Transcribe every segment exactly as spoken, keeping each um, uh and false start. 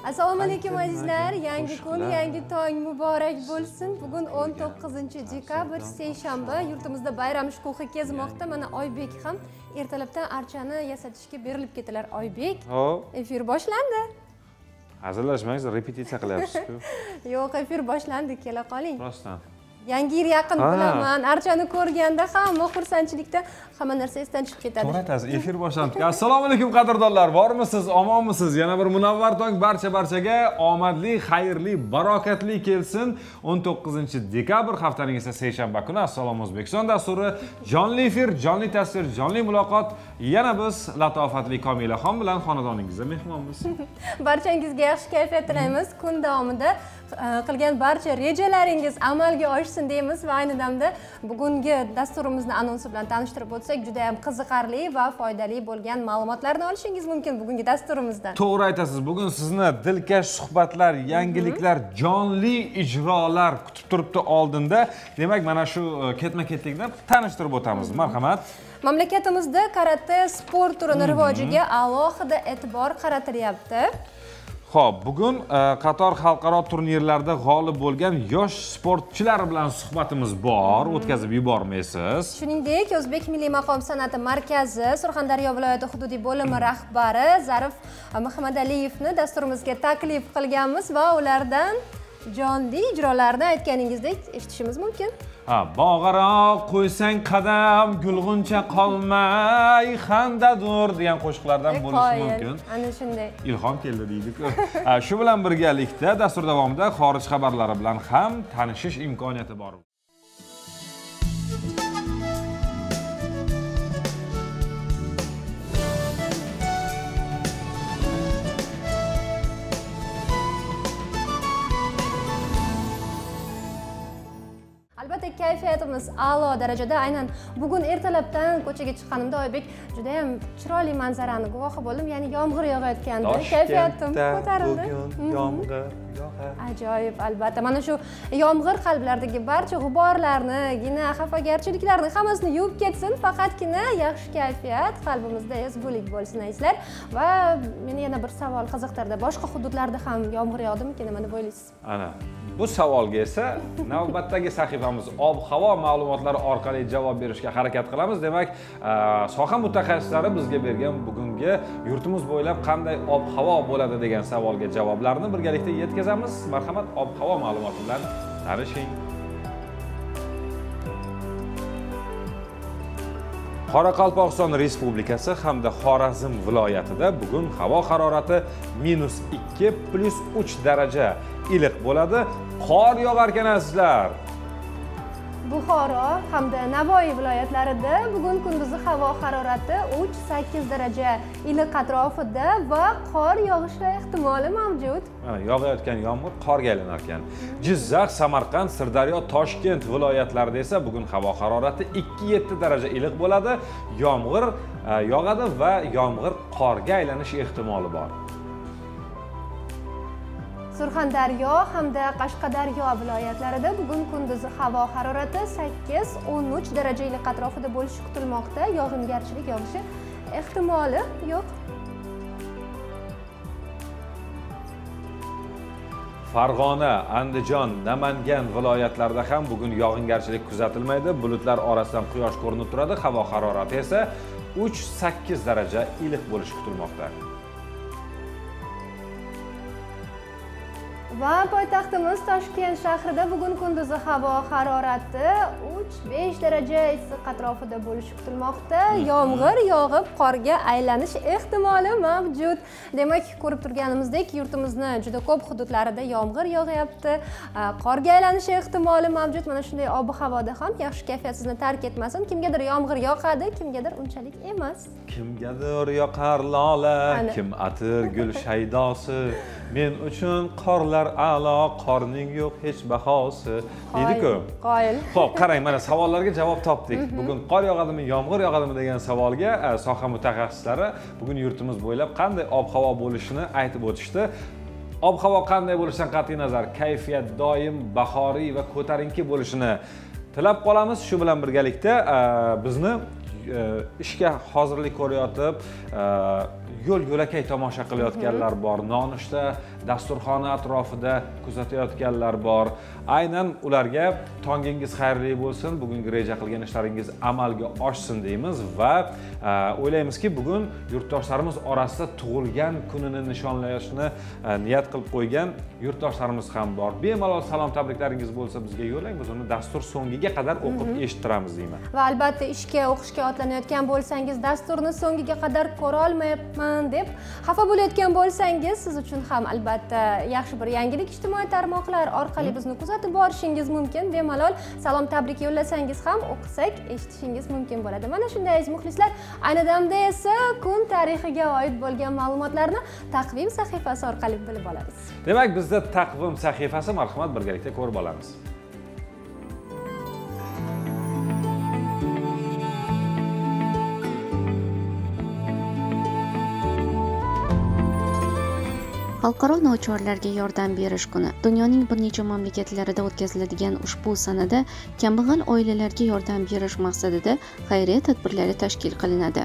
Assalomu alaykum azizlar. Yangi kun, yangi tong muborak bo'lsin. Bugun o'n to'qqizinchi dekabr, seshanba. Yurtimizda bayram shukuhi kezmoqda. Mana Oybek ham ertalabdan archani yasatishga berilib ketdilar. Oybek, efir boshlandi. Hazırlaşmayız, repetitsiya qilyapsiz-ku. Yo'q, efir boshlandi, kela qoling. Rostdan. Yangi yil yaqin bilaman. Archani ko'rganda hamma xursandchilikda hamma narsa esdan chiqib ketadi. To'g'ri aytasiz, efir boshlandi. Assalomu alaykum qadrdonlar. Bormisiz, omonmisiz? Yana bir munavvar tong barcha-barchaga omadli, xayrli, barokatli kelsin. o'n to'qqizinchi dekabr haftaning esa seshanba kuni Assalomu O'zbekiston dasturi jonli efir, jonli tasvir, jonli muloqot. Yana biz latofatli Komilaxon bilan xonadoningizda mehmonmiz. Barchangizga yaxshi kayfiyat tilaymiz. Kun davomida qilgan barcha rejalaringiz amalga oshsin deymiz va ayni damda bugungi dasturimizni anonsi bilan tanishtirib o'tsak, juda ham qiziqarli va foydali bo'lgan ma'lumotlarni olishingiz mumkin bugungi dasturimizdan. To'g'ri aytasiz. Bugun sizni dilkash suhbatlar, yangiliklar, jonli ijrolar kutib turibdi oldinda. Demak, mana shu ketma-ketlikda tanishtirib o'tamiz. Marhamat. Mamlakatimizda karate sport turini rivojiga alohida e'tibor qaratilyapti. Xo'p, bugun qator xalqaro turnirlarda g'olib bo'lgan yosh sportchilar bilan suhbatimiz bor, o'tkazib yubormaysiz. Shuningdek, O'zbek Milliy maqom san'ati markazi Surxondaryo viloyati hududiy bo'limi rahbari Zarif Muhammadaliyevni dasturimizga taklif qilganmiz va ulardan jonli ijrolarni aytganingizdek eshitishimiz mumkin. Ha, bog'aroq qo'ysang qadam, gulg'uncha qolmay, xandadur degan qo'shiqlardan bo'lishi mumkin. Ana shunday. Ilhom keldi deydi-ku. Shu bilan birgalikda dastur davomida xorij xabarlari bilan ham tanishish imkoniyati bor. Albatta kayfiyatimiz a'lo darajada. Aynan bugun ertalabdan ko'chaga chiqqanimda Oybek juda ham chiroyli manzarani guvohi bo'ldim. Ya'ni yomg'ir yog'ayotganda kayfiyatim ko'tarildi. Bugun yomg'ir yog'ar. Ajoyib, albatta. Mana shu yomg'ir qalblardagi barcha g'uborlarni, gina xafagarchiliklarni hammasini yuvib ketsin. Faqatgina yaxshi kayfiyat qalbimizda ezgulik bo'lsin azizlar. Va meni yana bir savol qiziqtirdi. Boshqa hududlarda ham yomg'ir yog'dimikin, nima deb o'ylaysiz? Ana, bu savolga esa navbatdagi sahifamiz ob-havo ma'lumotlari orqali javob berishga harakat qilamiz. Demak, soha mutaxassislari bizga bergan bugungi yurtimiz bo'ylab qanday ob-havo bo'ladi degan savolga javoblarni birgalikda yetkazamiz. Marhamat, ob-havo ma'lumoti bilan tanishing. Qoraqalpog'iston Respublikasi hamda Xorazm viloyatida bugun havo harorati minus ikki plus uch daraja iliq bo'ladi. Qor yog'ar ekan azizlar. Buxoro hamda Navoiy viloyatlarida bugun kunduzi havo harorati uch sakkiz daraja iliq atrofida va qor yog'ishi ehtimoli mavjud. Mana yog'ayotgan yomg'ir qorga aylanar ekan. Jizzax, Samarqand, Sirdaryo, Toshkent viloyatlarida esa bugun havo harorati ikki yetti daraja iliq bo'ladi. Yomg'ir yog'adi va yomg'ir qorga aylanish ehtimoli bor. Surxondaryo hamda Qashqadaryo viloyatlarida bugun kunduzi havo harorati sakkiz o'n uch daraja iliq atrofida bo'lishi kutilmoqda. Yog'ingarchilik yog'ishi ehtimoli yo'q. Farg'ona, Andijon, Namangan viloyatlarida ham bugun yog'ingarchilik kuzatilmaydi. Bulutlar orasidan quyosh ko'rinib turadi. Havo harorati esa uch sakkiz daraja iliq bo'lishi kutilmoqda. Va poytaxtimiz Toshkent shahrida bugun kunduzi havo harorati uch besh daraja issiq atrofida bo'lishi kutilmoqda. Yomg'ir yog'ib qorga aylanish ehtimoli mavjud. Demak, ko'rib turganimizdek, yurtimizni juda ko'p hududlarida yomg'ir yog'yapti. Qorga aylanishi ehtimoli mavjud. Mana shunday ob-havoda ham yaxshi kayfiyat sizni tark etmasin. Kimgadir yomg'ir yoqadi, kimgadir unchalik emas. Kimgadir yoqar lola, kim atir gul shaydosi. Men uchun qorlar a'lo, qorning yo'q hech bahosi. Deydi-ku. Qoyil. Xo'p, qarang, mana savollarga javob topdik. Bugun qor yog'adimi, yomg'ir yog'adimi degan savolga soha mutaxassislari bugun yurtimiz bo'ylab qanday ob-havo bo'lishini aytib o'tishdi. Ob-havo qanday bo'lishidan qat'iy nazar, kayfiyat doim bahoriy va ko'tarinki bo'lishini tilab qolamiz. Shu bilan birgalikda bizni ishga hozirlik ko'rayotib, yo'l yo'lakay tomosha qilayotganlar bor, nonushta dasturxoni atrofida kuzatayotganlar bor. Aynan ularga tongingiz xayrli bo'lsin, bugungi reja qilgan ishlaringiz amalga oshsin deymiz va o'ylaymizki, bugun yurtdoshlarimiz orasida tug'ilgan kunini nishonlashni niyat qilib qo'ygan yurtdoshlarimiz ham bor. Bemalol salom tabriklaringiz bo'lsa bizga yo'llang, biz uni dastur so'ngiga qadar o'qib eshittiramiz deyman. Va albatta ishga, o'qishga otlanayotgan bo'lsangiz, dasturni so'ngiga qadar ko'ra olmayapman deb xafa bo'layotgan bo'lsangiz, siz uchun ham albatta yaxshi bir yangilik ijtimoiy tarmoqlar orqali bizni kuzatib borishingiz mumkin. Bemalol salom tabrik yo'llasangiz ham o'qisak, eshitishingiz mumkin bo'ladi. Mana shunday aziz muxlislar, ayni damda esa kun tarixiga oid bo'lgan ma'lumotlarni taqvim sahifasi orqali bilib olamiz. Demak, bizda taqvim sahifasi, marhamat birgalikda ko'rib olamiz. Xalqaro nochorlarga yordam berish kuni. Dunyoning bir necha mamlakatlarida o'tkaziladigan ushbu sanada kambag'al oilalarga yordam berish maqsadida xayriya tadbirlari tashkil qilinadi.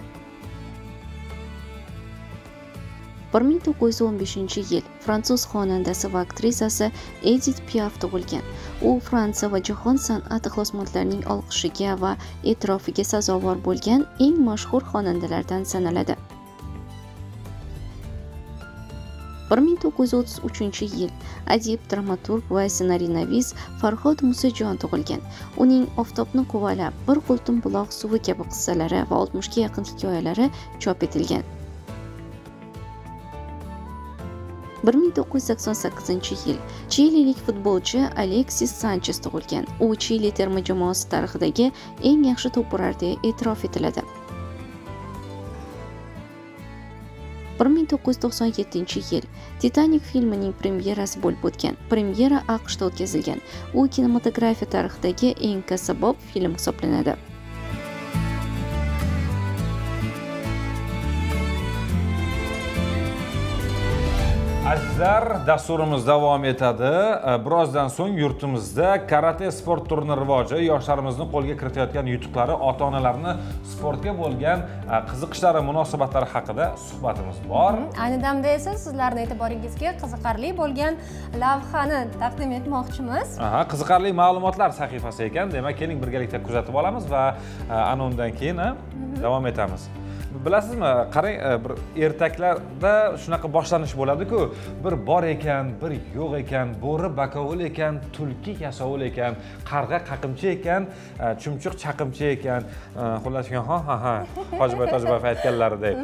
bir ming to'qqiz yuz o'n beshinchi yil fransuz xonandasi va aktrisasi Edith Piaf tug'ilgan. U Fransiya va jahon san'at ixlosmandlarining olqishiga va e'tirofiga sazovor bo'lgan eng mashhur xonandalardan sanaladi. bir ming to'qqiz yuz o'ttiz uchinchi yil adib, dramaturg va ssenariynavis Farhod Musajon tug'ilgan. Uning Oftobni quvalab, Bir qultum buloq suvi kabi qissalari va oltmishga yaqin hikoyalari chop etilgan. bir ming to'qqiz yuz sakson sakkizinchi yil chililik futbolchi Aleksis Sanchez tug'ilgan. U Chili terma jamoasi tarixidagi eng yaxshi to'purlar deb e'tirof etiladi. bir ming to'qqiz yuz to'qson yettinchi yil Titanic filmining premyerasi bo'lib o'tgan. Premyera AQShda o'tkazilgan. U kinematografiya tarixidagi eng kassabob film hisoblanadi. Azizlar, dasturimiz davom etadi. Birozdan so'ng yurtimizda karate sport turini rivoji, yoshlarimizni qo'lga kiritayotgan yutuqlari, ota-onalarni sportga bo'lgan qiziqishlari, munosabatlari haqida suhbatimiz bor. Ayni damda esa sizlarning e'tiboringizga qiziqarli bo'lgan lavhani taqdim etmoqchimiz. Aha, qiziqarli ma'lumotlar sahifasi ekan. Demak, keling birgalikda kuzatib olamiz va ana undan keyin davom etamiz. Bilasizmi, qarang, bir ertaklarda shunaqa boshlanish bo'ladi-ku, bir bor ekan, bir yo'q ekan, bo'ri bakovul ekan, tulki yasovul ekan, qarg'a qaqimchi ekan, chumchuq chaqimchi ekan, xullas ha ha ha, Hojiboy Tojiboyev aytganlaridek.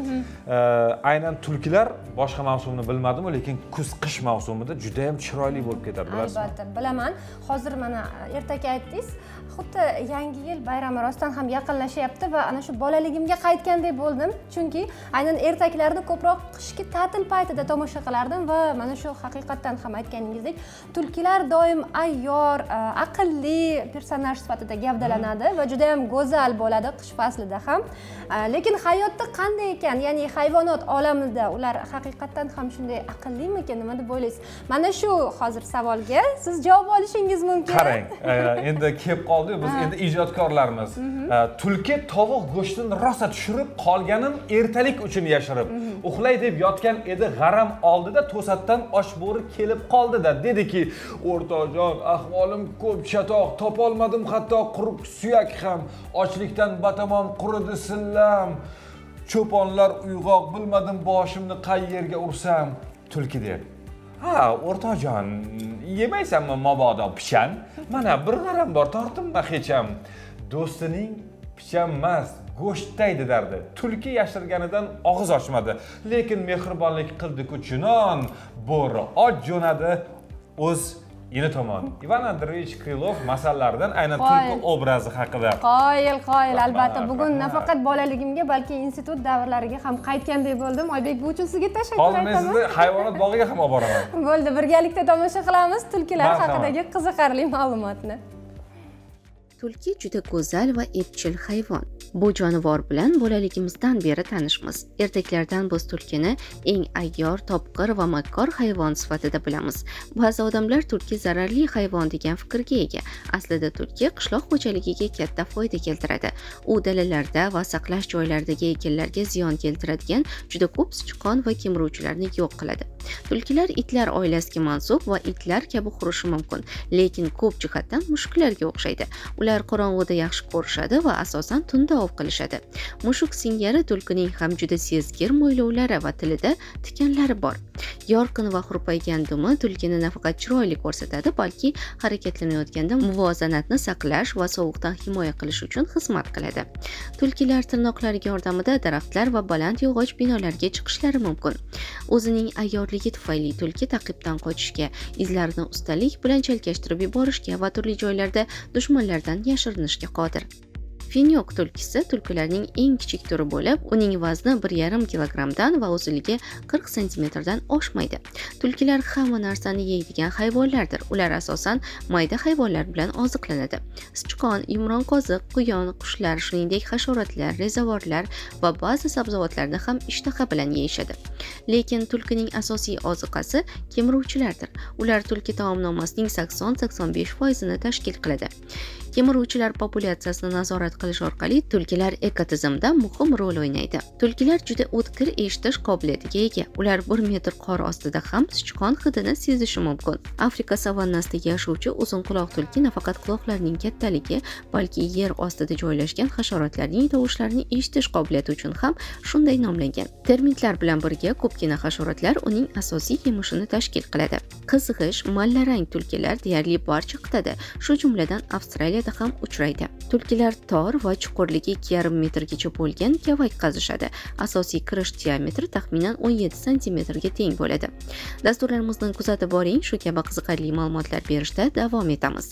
Aynan tulkilar boshqa mavsumni bilmadim, lekin kuz-qish mavsumida juda ham chiroyli bo'lib ketadi, bilasizmi? Albatta, bilaman. Hozir mana ertak aytdingiz. Xuddi yangi yil bayrami rostdan ham yaqinlashyapti va ana shu bolaligimga qaytgandek bo'ldim. Chunki aynan ertaklarni ko'proq qishki ta'til paytida tomosha qilardim va mana shu haqiqatdan ham aytganingizdek, tulkilar doim ayyor, aqlli personaj sifatida gavdalanadi va juda ham go'zal bo'ladi qish faslida ham. Lekin hayotda qanday ekan, ya'ni hayvonot olamida ular haqiqatdan ham shunday aqllimikan, nima deb o'ylaysiz? Mana shu hozir savolga siz javob olishingiz mumkin. Qarang, endi kelib qoldi, biz endi ijodkorlarmiz. Tulki tovuq go'shtini rosa tushirib qolganin ertalik uchun yashirib, uxlay deb yotgan edi, g'aram oldida to'satdan oshbo'ri kelib qoldi-da, dediki, "O'rtoqjon, ahvolim ko'p chatoq, topolmadim hatto quruq suyak ham, ochlikdan batamom quridi sillam. Cho'ponlar uyg'oq, bilmadim boshimni qayerga ursam." Tulki der: "Ha, o'rtoqjon, yemaysanmi mabodo pichan? Mana bir g'aram bor, tortinma hecham." Do'stining pichan emas, go'shtdaydi derdi. Tulki yashirganidan og'iz ochmadi, lekin mehribonlik qildi-ku chunon, bo'ri och jo'nadi o'z ini tomon. Ivan Andreyevich Krylov masalalaridan aynan tulki obrazi haqida. Qoyil, qoyil, albatta. Bugun nafaqat bolaligimga, balki institut davrlariga ham qaytgandek bo'ldim. Oybek, bu uchun sizga tashakkur aytaman. Hozir men sizni hayvonot bog'iga ham olib boraman. Bo'ldi, birgalikda tomosha qilamiz tulkilar haqidagi qiziqarli ma'lumotni. Tulki juda go'zal va epchil hayvon. Bu jonivor bilan bolaligimizdan beri tanishmiz. Ertaklardan biz tulkini eng ayyor, topqir va makkor hayvon sifatida bilamiz. Ba'zi odamlar tulki zararli hayvon degan fikrga ega. Aslida tulki qishloq xo'jaligiga katta foyda keltiradi. U dalalarda va saqlash joylaridagi ekinlarga ziyon keltiradigan juda ko'p sichqon va kemiruvchilarni yo'q qiladi. Tulkilar itlar oilasiga mansub va itlar kabi hurishi mumkin, lekin ko'p jihatdan mushuklarga o'xshaydi. Ular qorong'uda yaxshi ko'rishadi va asosan tunda ov qilishadi. Mushuk singari tulkining ham juda sezgir mo'ylovlari va tilida tikanlari bor. Yorqin va hurpaygan dumi tulkini nafaqat chiroyli ko'rsatadi, balki harakatlanayotganda muvozanatni saqlash va sovuqdan himoya qilish uchun xizmat qiladi. Tulkilar tirnoqlari yordamida daraxtlar va baland yog'och binolarga chiqishlari mumkin. O'zining ayyorligi tufayli tulki ta'qibdan qochishga, izlarini ustalik bilan chalkashtirib yuborishga va turli joylarda dushmanlardan yashirinishga qodir. Finyok tulkisi tulkilarning eng kichik turi bo'lib, uning vazni bir yarim kilogrammdan va uzunligi qirq santimetrdan oshmaydi. Tulkilar hamma narsani yeydigan hayvonlardir. Ular asosan mayda hayvonlar bilan oziqlanadi. Sichqon, yumron qoziq, quyon, qushlar, shuningdek hasharotlar, rezavorlar va ba'zi sabzavotlarni ham ishtaha bilan yeyishadi. Lekin tulkining asosiy oziqasi kemiruvchilardir. Ular tulki taomnomasining sakson sakson besh foizini tashkil qiladi. Kemiruvchilar populyatsiyasini nazorat qilish orqali tulkilar ekotizimda muhim rol o'ynaydi. Tulkilar juda o'tkir eshitish qobiliyatiga ega. Ular bir metr qor ostida ham sichqon hidini sezishi mumkin. Afrika savannasida yashovchi uzun quloq tulki nafaqat quloqlarining kattaligi, balki yer ostida joylashgan hasharotlarning tovushlarini eshitish qobiliyati uchun ham shunday nomlangan. Termitlar bilan birga ko'pgina hasharotlar uning asosiy yemishini tashkil qiladi. Qizg'ish, mallarang tulkilar deyarli barcha qit'ada, shu jumladan Avstraliya ham uchraydi. Tulkilar tor va chuqurligi ikki yarim metrgacha bo'lgan kavak qazishadi. Asosiy kirish diametri taxminan o'n yetti santimetrga teng bo'ladi. Dasturlarimizni kuzatib boring, shu kabi qiziqarli ma'lumotlar berishda davom etamiz.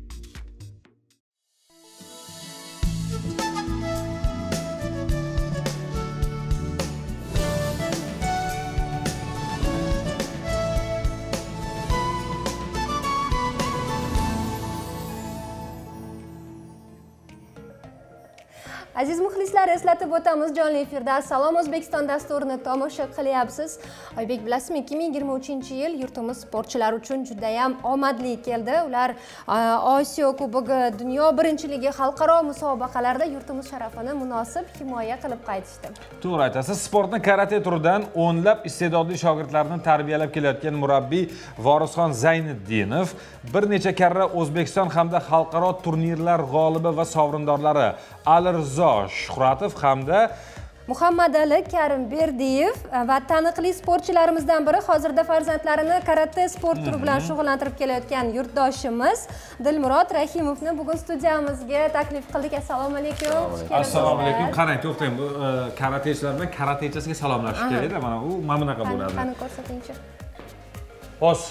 Aziz muxlislar, eslatib o'tamiz, jonli efirda Salom O'zbekiston dasturini tomosha qilyapsiz. Oybek, bilasizmi, ikki ming yigirma uchinchi yil yurtimiz sportchilari uchun juda ham omadli keldi. Ular Osiyo Kubogi, Dunyo birinchiligi, xalqaro musobaqalarda yurtimiz sharafini munosib himoya qilib qaytishdi. To'g'ri aytasiz, sportni karate turidan o'nlab iste'dodli shogirdlarni tarbiyalab kelayotgan murabbiy Vorisxon Zayniddinov bir necha karra O'zbekiston hamda xalqaro turnirlar g'olibi va sovrindorlari Alirzo Shuhratov hamda Muhammadali Karimberdiyev va taniqli sportchilarimizdan biri hozirda farzandlarini karate sport turi bilan shug'ullantirib kelayotgan yurtdoshimiz Dilmurod Rahimovni bugun studiyamizga taklif qildik. Assalomu alaykum. Assalomu alaykum. Qarang, to'xtang, bu karatechilar bilan karatechasiga salomlashish kerak-da. Mana u mana bunaqa bo'ladi. Qani ko'rsatingchi. Os.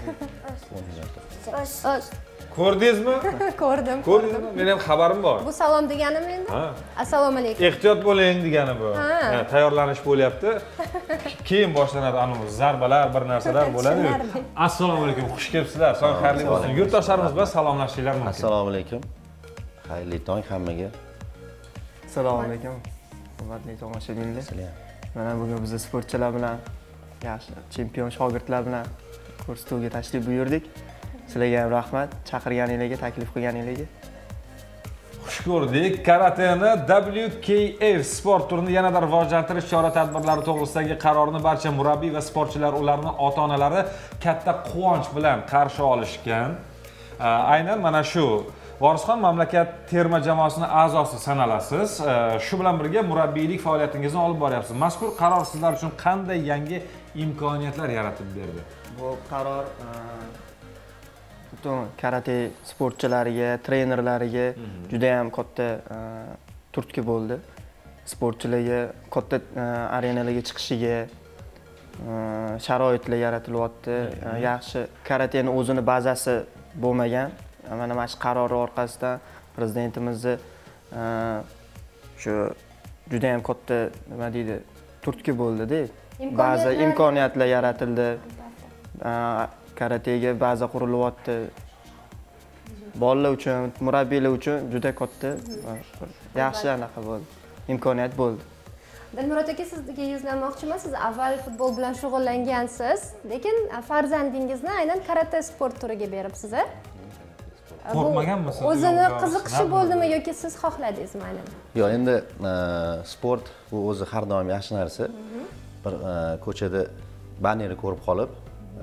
Os. Ko'rdingizmi? Ko'rdim. Ko'rdingizmi? Mening ham xabarim bor. Bu salom deganim endi? Ha. Assalomu alaykum. Ehtiyot bo'ling degani bu. Ha, tayyorlanish bo'lyapti. Keyin boshlanadi anu zarbalar, bir narsalar bo'ladi. Assalomu alaykum, xush kelibsizlar. Sog' xayrli bo'lsin. Yurtdoshlarimiz bilan salomlashinglar mumkin. Assalomu alaykum. Xayrli tong hammaga. Assalomu alaykum. Hurmatli tomoshabinlar. Mana bugun biz sportchilar bilan, yaxshi chempion shogirdlar bilan ko'rsatuvga tashrif buyurdik. Sizlarga ham rahmat, chaqirganingizga, taklif qilganingizga. Xush ko'rdik. Karateni W K F sport turini yanada rivojlantirish chora-tadbirlari to'g'risidagi qarorni barcha murabbiy va sportchilar, ularning ota-onalari katta quvonch bilan qarshi olishgan. Aynan mana shu Vorisxon mamlakat terma jamoasining a'zosi sanalasiz. Shu bilan birga murabbiylik faoliyatingizni olib boryapsiz. Mazkur qaror sizlar uchun qanday yangi imkoniyatlar yaratib berdi? Bu qaror butun karate sportchilariga, trenerlariga juda ham katta turtki bo'ldi. Sportchilarga katta arenalarga chiqishiga sharoitlar yaratilyapti. Yaxshi karateni o'zini bazasi bo'lmagan. Mana mana shu qaror orqasidan prezidentimizni shu juda ham katta nima deydi, turtki bo'ldi-da. Ba'zi imkoniyatlar yaratildi. Karatega baza qurilyapti. bolalar uchun, murabbiylar uchun juda katta yaxshi anaqa bo'ldi. Imkoniyat bo'ldi. Dilmurod aka, sizga yuzlanmoqchiman. Siz avval futbol bilan shug'ullangansiz, lekin farzandingizni aynan karate sport turiga beribsiz. Qo'rqmaganmisiz? O'zini qiziqishi bo'ldimi yoki siz xohladingizmi aynan? Yo'q, endi sport bu o'zi har doim yaxshi narsa. Bir ko'chada bannerni ko'rib qolib,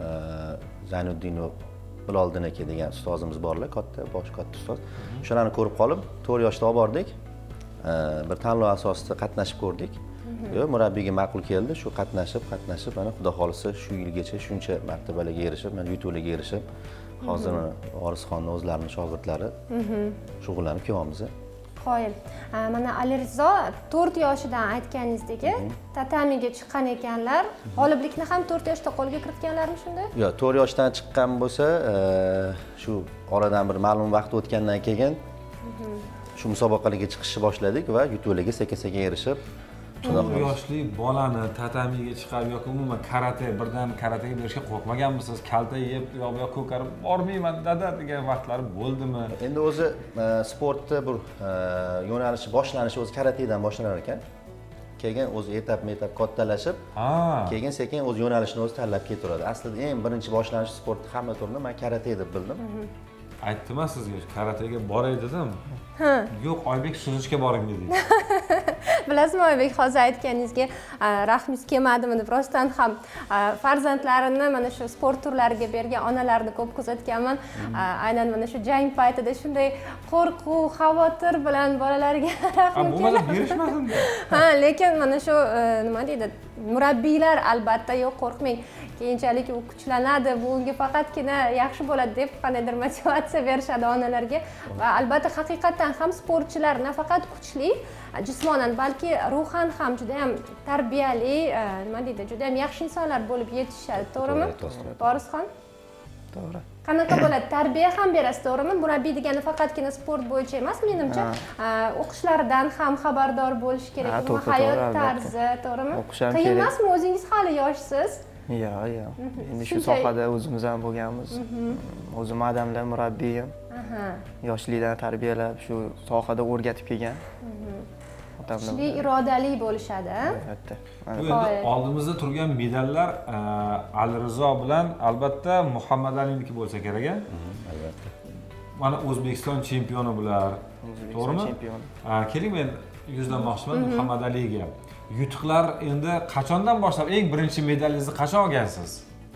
Zaynuddinov Biloldin aka degan ustozimiz borlar, katta, bosh katta ustoz. Shularni ko'rib qolib, to'rt yoshda olib bordik. Bir tanlov asosida qatnashib ko'rdik. Yo, murabbiyga ma'qul keldi. Shu qatnashib, qatnashib, mana xudo xolisa shu yilgacha shuncha martabalarga erishib, mana yutuqlarga erishib, hozir Vorisxonning o'zlarining shogirdlari shug'ullanib kelyapmiz. Qoyil. Mana Alirizo to'rt yoshidan aytganingizdek, tatamiga chiqqan ekanlar. G'oliblikni ham to'rt yoshda qo'lga kiritganlarmi shunda? Yo'q, to'rt yoshdan chiqqan bo'lsa, shu oradan bir ma'lum vaqt o'tgandan keyin shu musobaqalarga chiqishni boshladik va yutuqlarga sekin-sekin erishib, to'rt yoshli bolani tatamiga chiqarib yoki umuman karate, birdan karatega berishga qo'rqmaganmisiz? Kalta yeb yoki ko'karib bormayman dada degan vaqtlar bo'ldimi? Endi o'zi sportda bir yo'nalishi boshlanishi o'zi karatedan boshlanar ekan. Keyin o'zi etap-etap kattalashib, keyin sekin o'z yo'nalishini o'zi tanlab ketaveradi. Aslida eng birinchi boshlanish sportni hamma turni men karate deb bildim. Aytdim sizga, karatega boray dedim. Ha. Yo'q, Oybek suzishga boring dedingiz. Bilasizmi Oybek, hozir aytganingizga rahmingiz kelmadimi deb rostdan ham farzandlarini mana shu sport turlariga bergan onalarni ko'p kuzatganman. Aynan mana shu jang paytida shunday qo'rquv, xavotir bilan bolalarga rahim keladi. Bo'lmasa berishmasin. Ha, lekin mana shu nima deydi, murabbiylar albatta yo'q, qo'rqmang. Keyinchalik u kuchlanadi, bu unga faqatgina yaxshi bo'ladi deb qanaydir motivatsiya berishadi onalarga va albatta haqiqatan ham sportchilar nafaqat kuchli jismonan, balki ruhan ham juda ham tarbiyali, nima deydi, juda ham yaxshi insonlar bo'lib yetishadi, to'g'rimi? Vorisxon? To'g'ri. Qanaqa bo'ladi? Tarbiya ham berasiz, to'g'rimi? Murabbiy degani faqatgina sport bo'yicha emas, menimcha, o'qishlaridan ham xabardor bo'lish kerak, umuman hayot tarzi, to'g'rimi? Qiyin emasmi? O'zingiz hali yoshsiz. Yo'q, yo'q. Endi shu sohada o'zimiz ham bo'lganmiz. O'zim adamlar murabbiyim. Yoshlikdan tarbiyalab, shu sohada o'rgatib kelgan. Kuchli, irodali bo'lishadi. Albatta. Bu endi oldimizda turgan medallar Alirizo bilan albatta Muhammad Aliniki bo'lsa kerak, a? Albatta. Mana O'zbekiston chempioni bular. To'g'rimi? Chempion. Keling, men yuzlanmoqchiman Muhammad Aliga. Yutuqlar endi qachondan boshlab eng birinchi medalingizni qachon olgansiz?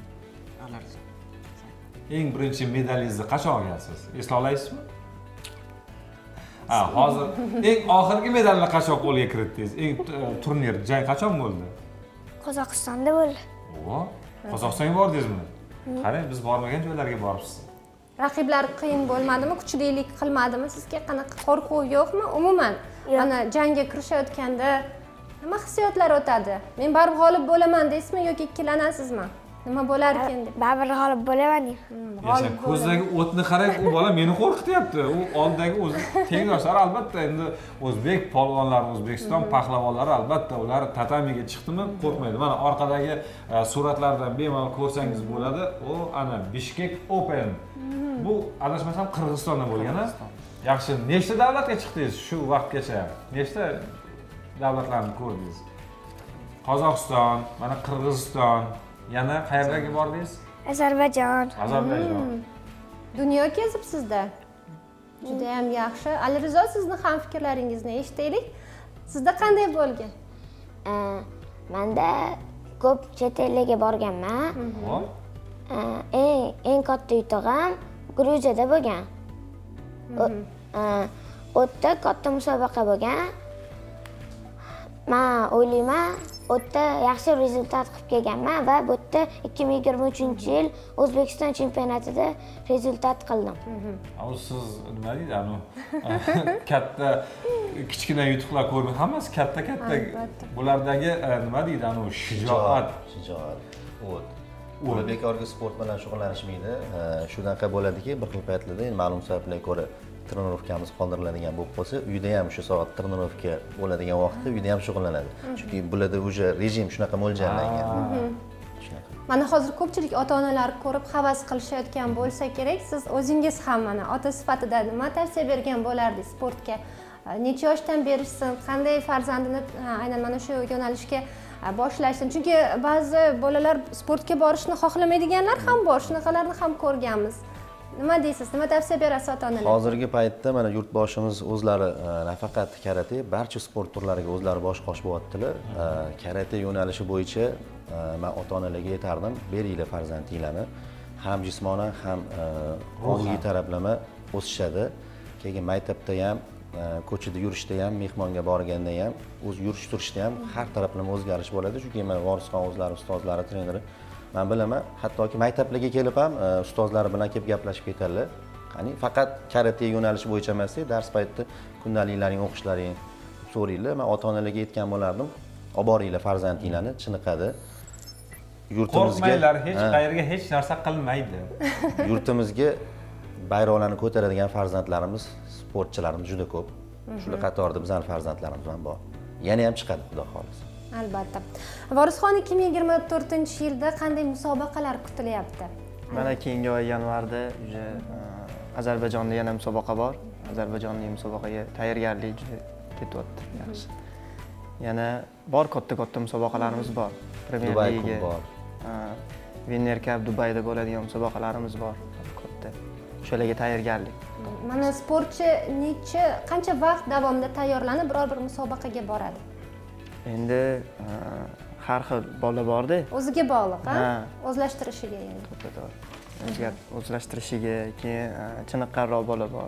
Eng birinchi medalingizni qachon olgansiz? Esla olasizmi? Ha, hozir eng oxirgi medalni qachon qo'lga kiritdingiz? Eng turnir, jang qachon bo'ldi? Qozog'istonda bo'ldi. O, Qozog'istonga bordingizmi? Qarang, biz bormagan joylarga boribsiz. Raqiblar qiyin bo'lmadimi? Kuchlilik qilmadimi? Sizga qanaqa qo'rquv yo'qmi? Umuman, mana jangga kirishayotganda nima hissiyotlar o'tadi? Men baribir g'olib bo'laman deysizmi yoki ikkilanasizmi? Nima bo'lar ekan deb? Baribir g'olib bo'laman deb. Yasha, ko'zdagi o'tni qarang, u bola meni qo'rqityapti. U oldidagi o'zi tengdoshlar albatta endi o'zbek polvonlari, O'zbekiston pahlavonlari albatta ular tatamiga chiqdimi qo'rqmaydi. Mana orqadagi suratlardan bemalol ko'rsangiz bo'ladi. U ana Bishkek Open. Bu adashmasam Qirg'izistonda bo'lgan-a? Yaxshi, nechta davlatga chiqdingiz shu vaqtgacha? Nechta davlatlarni ko'rdingiz? Qozog'iston, mana Qirg'iziston, yana qayerlarga bordingiz? Ozarbayjon. Ozarbayjon. Dunyo kezibsizda. Juda ham yaxshi. Alirizo, sizni ham fikrlaringizni eshitaylik. Sizda qanday bo'lgan? Menda ko'p chet ellarga borganman. Eng eng katta yutug'im Gruziyada bo'lgan. O'tda katta musobaqa bo'lgan. Men o'ylayman, o'tda yaxshi rezultat qilib kelganman va bu yerda ikki ming yigirma uchinchi yil O'zbekiston chempionatida rezultat qildim. Au siz nima deydi, anu katta kichkina yutuqlar ko'rgan, hammasi katta-katta. Bulardagi nima deydi, anu shijoat, shijoat, o't. Ular bekorga sport bilan shug'ullanishmaydi. Shunaqa bo'ladiki, bir xil paytlarda ma'lum sabablarga ko'ra trenirovkamiz qoldiriladigan bo'lib qolsa, uyda ham shu soat trenirovka bo'ladigan vaqtda uyda ham shug'ullanadi. Chunki bularda уже rejim shunaqa mo'ljallangan. shunaqa. Mana hozir ko'pchilik ota-onalar ko'rib havas qilishayotgan bo'lsa kerak, siz o'zingiz ham mana ota sifatida nima tavsiya bergan bo'lardingiz sportga? Necha yoshdan berishsin, qanday farzandini aynan mana shu yo'nalishga boshlashsin? Chunki ba'zi bolalar sportga borishni xohlamaydiganlar ham bor, shunaqalarni ham ko'rganmiz. Nima deysiz? Nima tavsiya berasiz ota-onalarga? Hozirgi paytda mana yurtboshimiz o'zlari nafaqat karate, barcha sport turlariga o'zlari bosh qosh bo'lyaptilar. Karate yo'nalishi bo'yicha men ota-onalarga aytardim, beringlar farzandinglarni, ham jismonan ham ongiy taraflama o'sishadi. Keyin maktabda ham, ko'chada yurishda ham, mehmonga borganda ham, o'z yurish turishda ham har taraflama o'zgarish bo'ladi. Chunki mana Vorisxon o'zlari, ustozlari, treneri men bilaman, hattoki maktablarga kelib ham ustozlari bilan kelib gaplashib ketadilar. Ya'ni faqat karate yo'nalishi bo'yicha emas, dars paytida kundaliklaring, o'qishlaring so'raylar. Men ota-onalarga aytgan bo'lardim, olib boringlar farzandinglarni, chiniqadi. Yurtimizga qo'rqmanglar, hech qayerga hech narsa qilmaydi. Yurtimizga bayroqlarni ko'taradigan farzandlarimiz, sportchilarimiz juda ko'p. Shular qatorida bizning farzandlarimiz ham bor. Yana ham chiqadi, xudo xolisa. Albatta. Vorisxon ikki ming yigirma to'rtinchi yilda qanday musobaqalar kutilyapti? Mana keyingi oy yanvarda juda Ozarbayjonda yana musobaqa bor. Ozarbayjonning musobaqaga tayyorgarlik juda ketyapti, yaxshi. Yana bor katta-katta musobaqalarimiz bor. Premier Liga bor. Winner Cup Dubayda bo'ladigan musobaqalarimiz bor. Katta. Shularga tayyorgarlik. Mana sportchi necha qancha vaqt davomida tayyorlanib biror bir musobaqaga boradi? Endi har xil bola bor-da. O'ziga bog'liq, ha? O'zlashtirishiga yani. To'g'ri. O'zgar o'zlashtirishiga, keyin chiniqqanroq bola bor.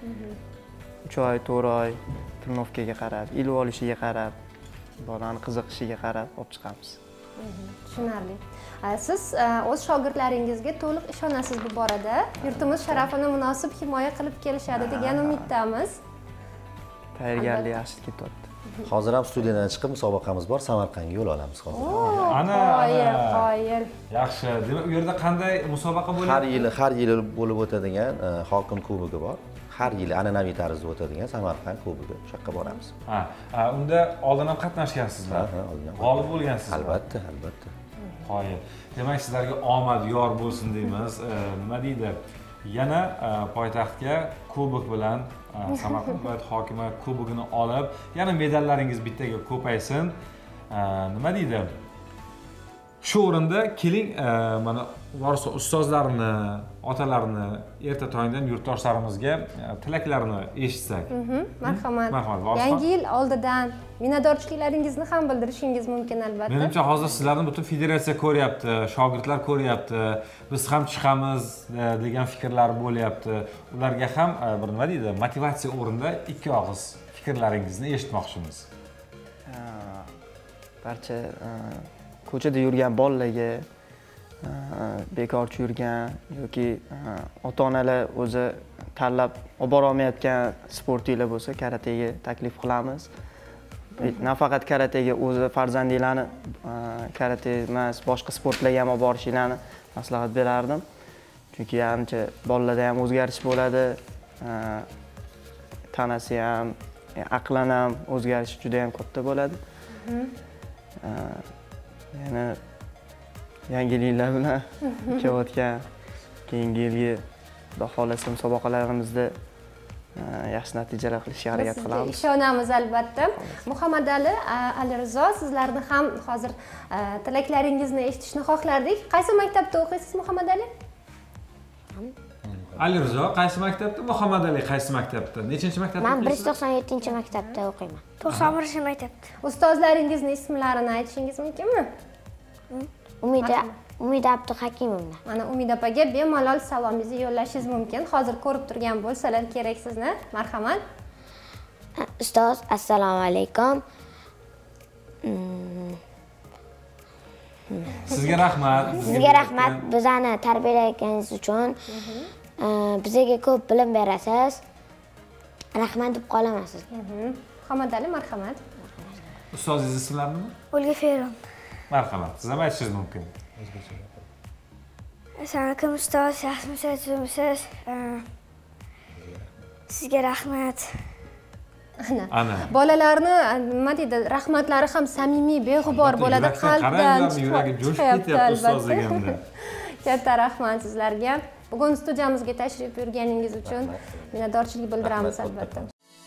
uch oy, to'rt oy turnovkaga qarab, ilib olishiga qarab, bolani qiziqishiga qarab olib chiqamiz. Tushunarli. Siz o'z shogirdlaringizga to'liq ishonasiz bu borada. Yurtimiz sharafini munosib himoya qilib kelishadi degan umiddamiz. Tayyorgarlik yaxshi ketyapti. Hozir ham studiyadan chiqib musobaqamiz bor, Samarqandga yo'l olamiz hozir. Ana, qoyil, qoyil. Yaxshi. Demak, u yerda qanday musobaqa bo'ladi? Har yili, har yili bo'lib o'tadigan hokim kubogi bor. Har yili an'anaviy tarzda o'tadigan Samarqand kubogi. Shu yerga boramiz. Ha, unda oldin ham qatnashgansizlar. Ha, oldin. G'olib bo'lgansizlar. Albatta, albatta. Qoyil. Demak, sizlarga omad yor bo'lsin deymiz. Nima deydi? Yana poytaxtga kubok bilan Samarqand viloyat hokimi kubogini olib, yana medallaringiz bittaga ko'paysin. Nima deydi? Shu o'rinda keling, mana Vorisxon ustozlarini, otalarini erta tongdan yurtdoshlarimizga tilaklarini eshitsak. Marhamat. Marhamat. Yangi yil oldidan minnatdorchiliklaringizni ham bildirishingiz mumkin albatta. Menimcha hozir sizlarni butun federatsiya ko'ryapti, shogirdlar ko'ryapti. Biz ham chiqamiz degan fikrlar bo'lyapti. Ularga ham bir nima deydi, motivatsiya o'rinda ikki og'iz fikrlaringizni eshitmoqchimiz. Barcha ko'chada yurgan bolalarga, bekorchi yurgan yoki ota-onalar o'zi tanlab olib bora olmayotgan sportchilar bo'lsa, karatega taklif qilamiz. Nafaqat karatega o'zi farzandinglarni karate emas, boshqa sportlarga ham olib borishinglarni maslahat berardim. Chunki ancha bolalarda ham o'zgarish bo'ladi. Tanasi ham, aqlan ham o'zgarish juda ham katta bo'ladi. Yana yangiliklar bilan kelayotgan keyingi yilgi xudo xolasa musobaqalarimizda yaxshi natijalar qilishga harakat qilamiz. Ishonamiz albatta. Muhammadali, Alirizo, sizlarni ham hozir tilaklaringizni eshitishni xohlardik. Qaysi maktabda o'qiysiz, Muhammadali? Alirizo qaysi maktabda? Muhammadali qaysi maktabda? Nechinchi maktabda Men o'qiysiz? bir yuz to'qson yettinchi maktabda o'qiyman. to'qson birinchi maktabda. Ustozlaringizni ismlarini aytishingiz mumkinmi? Umida Umida Abduhakimovna. Mana Umida opaga bemalol salomingizni yo'llashingiz mumkin. Hozir ko'rib turgan bo'lsalar kerak sizni. Marhamat. Ustoz, assalomu alaykum. Sizga rahmat. Sizga rahmat bizani tarbiyalaganingiz uchun. Bizga ko'p bilim berasiz. Rahmat deb qolaman sizga. Muhammadali, marhamat. Ustozingiz ismlari nima? Olga Feron. Marhamat. Siz ham aytishingiz mumkin. Assalomu alaykum ustoz, yaxshimisiz, sizga rahmat. Ana. Bolalarni nima deydi, rahmatlari ham samimiy, beg'ubor bo'ladi, qalbdan yuragi jo'shib ketyapti ustoz deganimda. Katta rahmat sizlarga. Bugun studiyamizga tashrif buyurganingiz uchun minnatdorchilik bildiramiz albatta.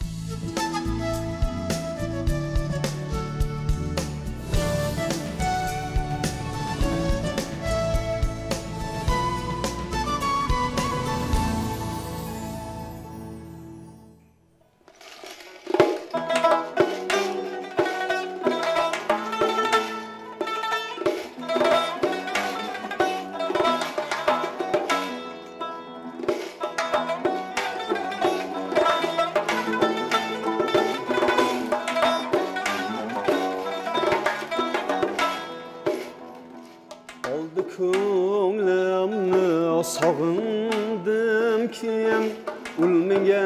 Sog'indim kim ulmega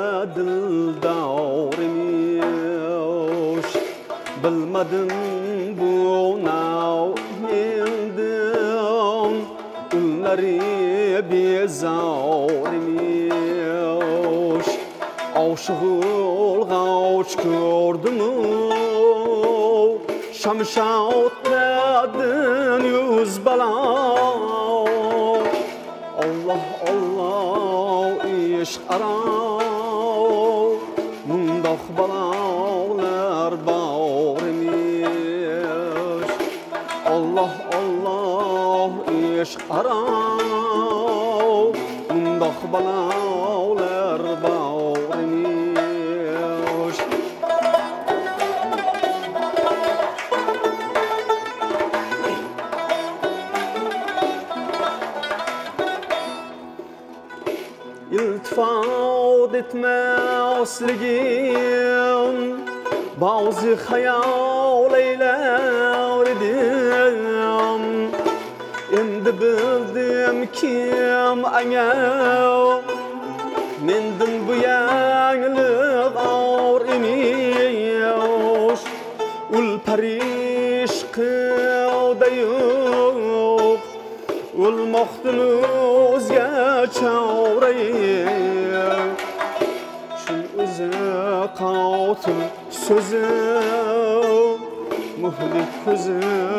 dildorim bilmadim bu nav yendim ullari bezorim oshig'ul g'avch ko'rdim shamshotladin yuz balo Allah Allah ish aro mundoq balolar bormish Allah Allah ish aro mundoq balolar bormish iltifot etme osligim bazı hayal eyler edim endi bildim kim anga mendin bu yangilik ağır emish ul parish qilda yo'q ulmoqdin o'zga çavrayım Şun o'zi qotil so'zi muhlik ko'zi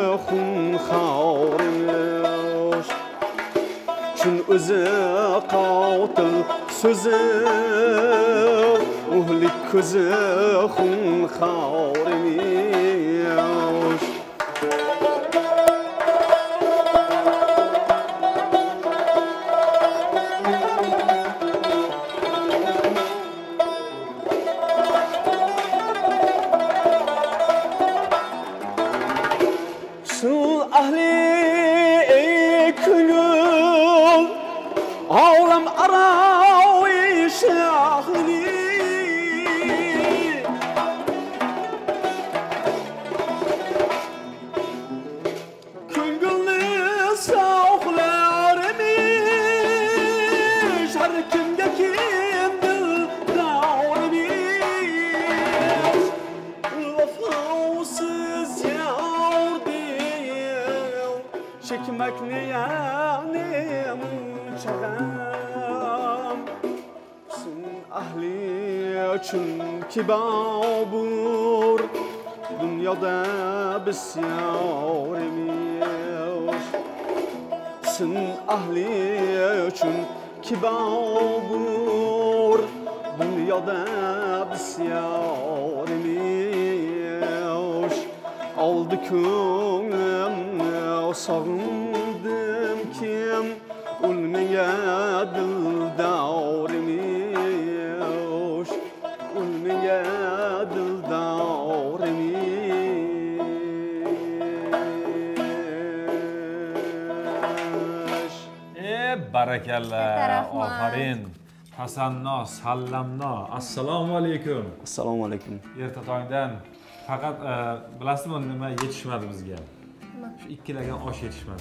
xunxorimish Şun o'zi qotil so'zi muhlik ko'zi xunxorimish Ağlam aravi şahli Küngülü sağlarmış Her kimge kimdir davrimiş Vefasız yavrum Çekmek ne yanim çağam Sen ahli çünkü babur Dünyada besyarimiz Sen ahli çünkü babur Dünyada besyarimiz Aldı köngüm sağındım kim Ulmeye dildarimish Ulmeye dildarimish E barakalla, ofarin. Hasanno, sallamno. Assalomu alaykum. Assalomu alaykum. Erta tongdan faqat bilasizmi nima yetishmadi bizga? Shu ikkilagan osh yetishmadi.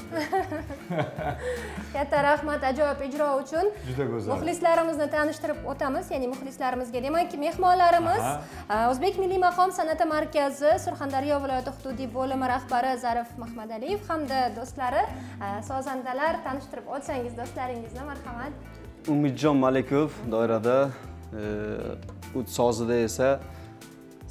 Katta rahmat ajoyib ijro uchun. Juda go'zal. Muxlislarimizni tanishtirib o'tamiz, ya'ni muxlislarimizga. Demak, mehmonlarimiz O'zbek Milliy maqom san'ati markazi Surxondaryo viloyati hududiy bo'limi rahbari Zarif Mahmadaliyev hamda do'stlari, sozandalar tanishtirib o'tsangiz do'stlaringizni, marhamat. Umidjon Malikov doirada, ud sozida esa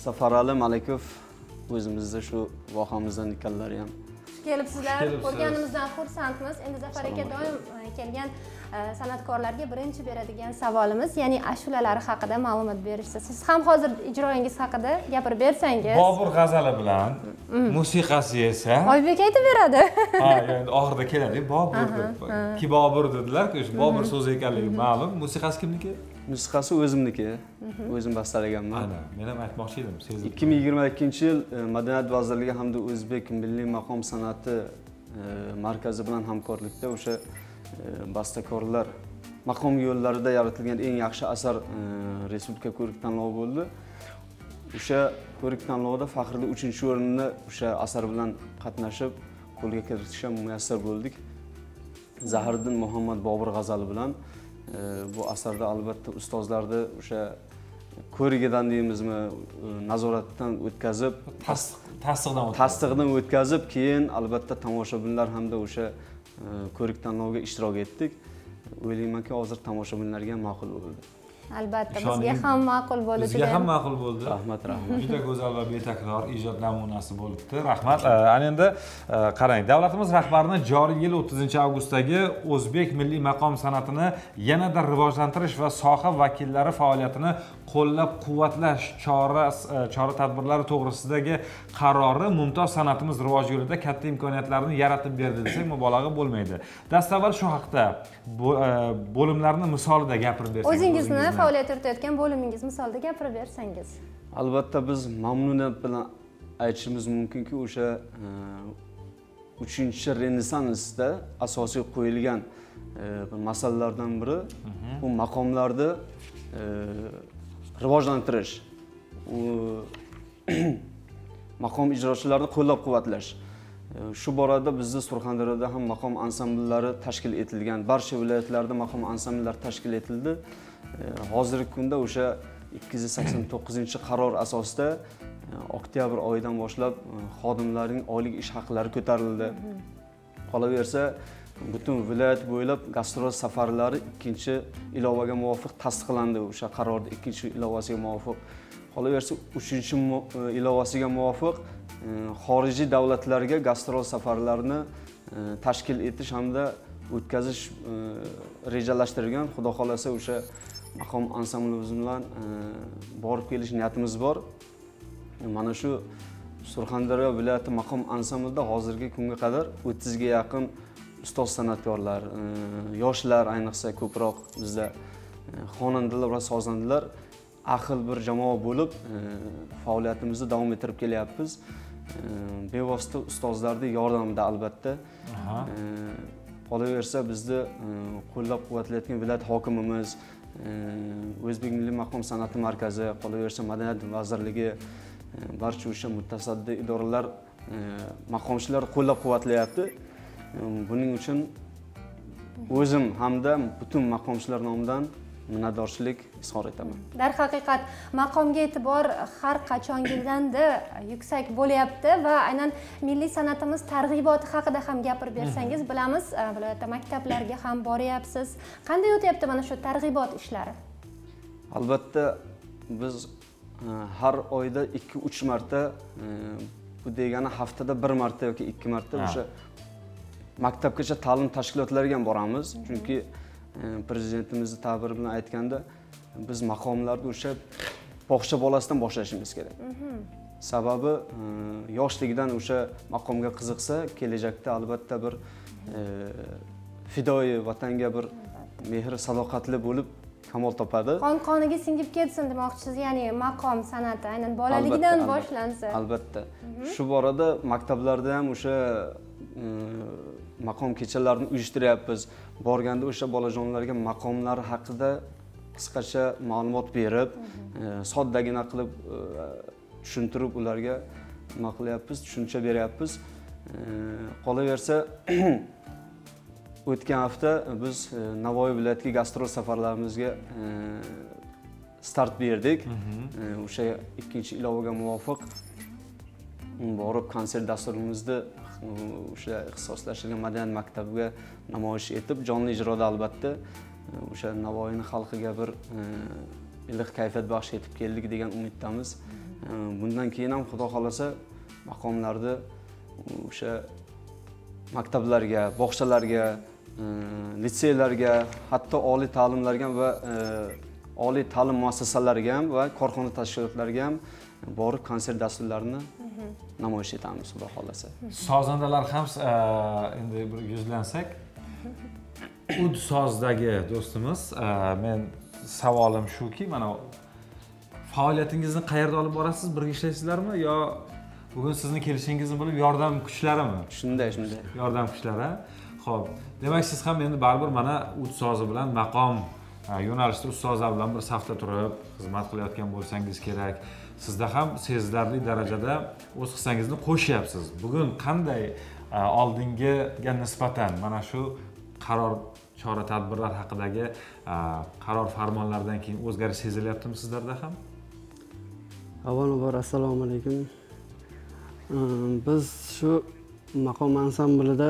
Safarali Malikov o'zimizda shu vohamizdan ekanlari ham. Kelibsizlar, ko'rganimizdan xursandmiz. Endi Zafar aka doim kelgan san'atkorlarga birinchi beradigan savolimiz, ya'ni ashulalar haqida ma'lumot berishsiz. Siz ham hozir ijroingiz haqida gapirib bersangiz. Bobur g'azali bilan musiqasi esa Oybek aytib beradi. Ha, endi oxirida keladi, Bobur deb. Ki Bobur dedilar-ku, shu Bobur so'zi ekanligi ma'lum. Musiqasi kimniki? Musiqasi o'zimniki. O'zim bastalaganman. Ana, men ham aytmoqchi edim, sezib. ikki ming yigirma ikkinchi yil Madaniyat vazirligi hamda O'zbek Milliy maqom san'ati markazi bilan hamkorlikda o'sha bastakorlar maqom yo'llarida yaratilgan eng yaxshi asar respublika ko'rik tanlovi bo'ldi. O'sha ko'rik tanlovida faxrli uchinchi o'rinni o'sha asar bilan qatnashib qo'lga kiritishga muyassar bo'ldik. Zahiriddin Muhammad Bobur g'azali bilan bu asarda albatta ustozlarni o'sha ko'rigidan deymizmi, nazoratdan o'tkazib, tasdiqdan tasdiqdan o'tkazib, keyin albatta tomoshabinlar hamda o'sha ko'rik tanloviga ishtirok etdik. O'ylaymanki, hozir tomoshabinlarga ma'qul bo'ldi. Albatta, bizga ham ma'qul bo'ldi. Bizga ham ma'qul bo'ldi. Rahmat, rahmat. Juda go'zal va betakror ijod namunasi bo'libdi. Rahmat. Ana endi qarang, davlatimiz rahbarining joriy yil o'ttizinchi avgustdagi O'zbek milliy maqom san'atini yanada rivojlantirish va soha vakillari faoliyatini qo'llab-quvvatlash chora chora tadbirlari to'g'risidagi qarori mumtoz san'atimiz rivoji yo'lida katta imkoniyatlarni yaratib berdi desak mubolag'a bo'lmaydi. Dastavval shu haqda bo'limlarni misolida gapirib bersangiz. O'zingizni faoliyat yuritayotgan bo'limingiz misolida gapirib bersangiz. Albatta biz mamnuniyat bilan aytishimiz mumkinki, o'sha uchinchi Renessansda asosiy qo'yilgan masalalardan biri bu maqomlarni rivojlantirish, maqom ijrochilarini qo'llab-quvvatlash. Shu borada bizda Surxondaryoda ham maqom ansambllari tashkil etilgan, barcha viloyatlarda maqom ansambllari tashkil etildi. Hozirgi kunda o'sha ikki yuz sakson to'qqizinchi qaror asosida oktyabr oyidan boshlab xodimlarning oylik ish haqlari ko'tarildi. Qolaversa, butun viloyat bo'ylab gastrol safarlari ikkinchi ilovaga muvofiq tasdiqlandi. O'sha qarorning ikkinchi ilovasiga muvofiq. Qolaversa, uchinchi ilovasiga muvofiq xorijiy davlatlarga gastrol safarlarini tashkil etish hamda o'tkazish rejalashtirilgan. Xudo xolasa o'sha maqom ansamblimiz bilan borib kelish niyatimiz bor. Mana shu Surxondaryo viloyati maqom ansamblida hozirgi kunga qadar o'ttiz ga yaqin ustoz san'atkorlar, yoshlar ayniqsa ko'proq bizda xonandalar va sozandalar ahil bir jamoa bo'lib faoliyatimizni davom ettirib kelyapmiz. Bevosita ustozlarning yordamida albatta. Qolaversa bizni qo'llab-quvvatlayotgan viloyat hokimimiz, O'zbek milliy maqom san'ati markazi, qolaversa Madaniyat vazirligi, barcha o'sha mutasaddi idoralar maqomchilar qo'llab-quvvatlayapti. Buning uchun o'zim hamda butun maqomchilar nomidan minnatdorchilik izhor etaman. Darhaqiqat maqomga e'tibor har qachongidanda yuksak bo'lyapti va aynan milliy san'atimiz targ'iboti haqida ham gapirib bersangiz, bilamiz, viloyatda maktablarga ham boryapsiz. Qanday o'tyapti mana shu targ'ibot ishlari? Albatta biz har oyda ikki uch marta, bu degani haftada bir marta yoki ikki marta o'sha maktabgacha ta'lim tashkilotlariga ham boramiz. Chunki prezidentimizning ta'biri bilan aytganda, biz maqomlarni o'sha bog'cha bolasidan boshlashimiz kerak. Sababi yoshligidan o'sha maqomga qiziqsa, kelajakda albatta bir fidoi vatanga bir mehr sadoqatli bo'lib kamol topadi. Qon-qoniga singib ketsin demoqchisiz, ya'ni maqom san'ati aynan bolaligidan boshlansa. Albatta. Shu borada maktablarda ham o'sha maqom kechalarini uyushtiryapmiz. Borganda o'sha bolajonlarga maqomlar haqida qisqacha ma'lumot berib, soddagina qilib tushuntirib ularga nima qilyapmiz, tushuncha beryapmiz. Qolaversa, o'tgan hafta biz Navoiy viloyatiga gastrol safarlarimizga start berdik. O'sha ikkinchi ilovaga muvofiq borib konsert dasturimizni o'sha ixtisoslashtirilgan madaniyat maktabiga namoyish etib, jonli ijroda albatta o'sha Navoiyning xalqiga bir iliq kayfiyat baxsh etib keldik degan umiddamiz. Bundan keyin ham xudo xolasa maqomlarda o'sha maktablarga, bog'chalarga, litseylarga, hatto oliy ta'limlarga va oliy ta'lim muassasalariga ham va korxona tashkilotlariga ham borib konsert dasturlarini namoyish etamiz xudo xolasa. Sozandalar ham endi bir yuzlansak, ud sozdagi do'stimiz, men savolim shuki, mana faoliyatingizni qayerda olib borasiz? Birga ishlaysizlarmi yo bugun sizni kelishingizni bilib yordam kuchlarimi? Shunday, shunday. Yordam kuchlari. Xo'p, demak siz ham endi baribir mana ud sozi bilan maqom yo'nalishda ustozlar bilan bir safda turib xizmat qilayotgan bo'lsangiz kerak. Sizda ham sezilarli darajada o'z hissangizni qo'shyapsiz. Bugun qanday oldingiga nisbatan mana shu qaror chora-tadbirlar haqidagi qaror farmonlardan keyin o'zgarish sezilyaptimi sizlarda ham? Avvalambor assalomu alaykum. Biz shu maqom ansamblida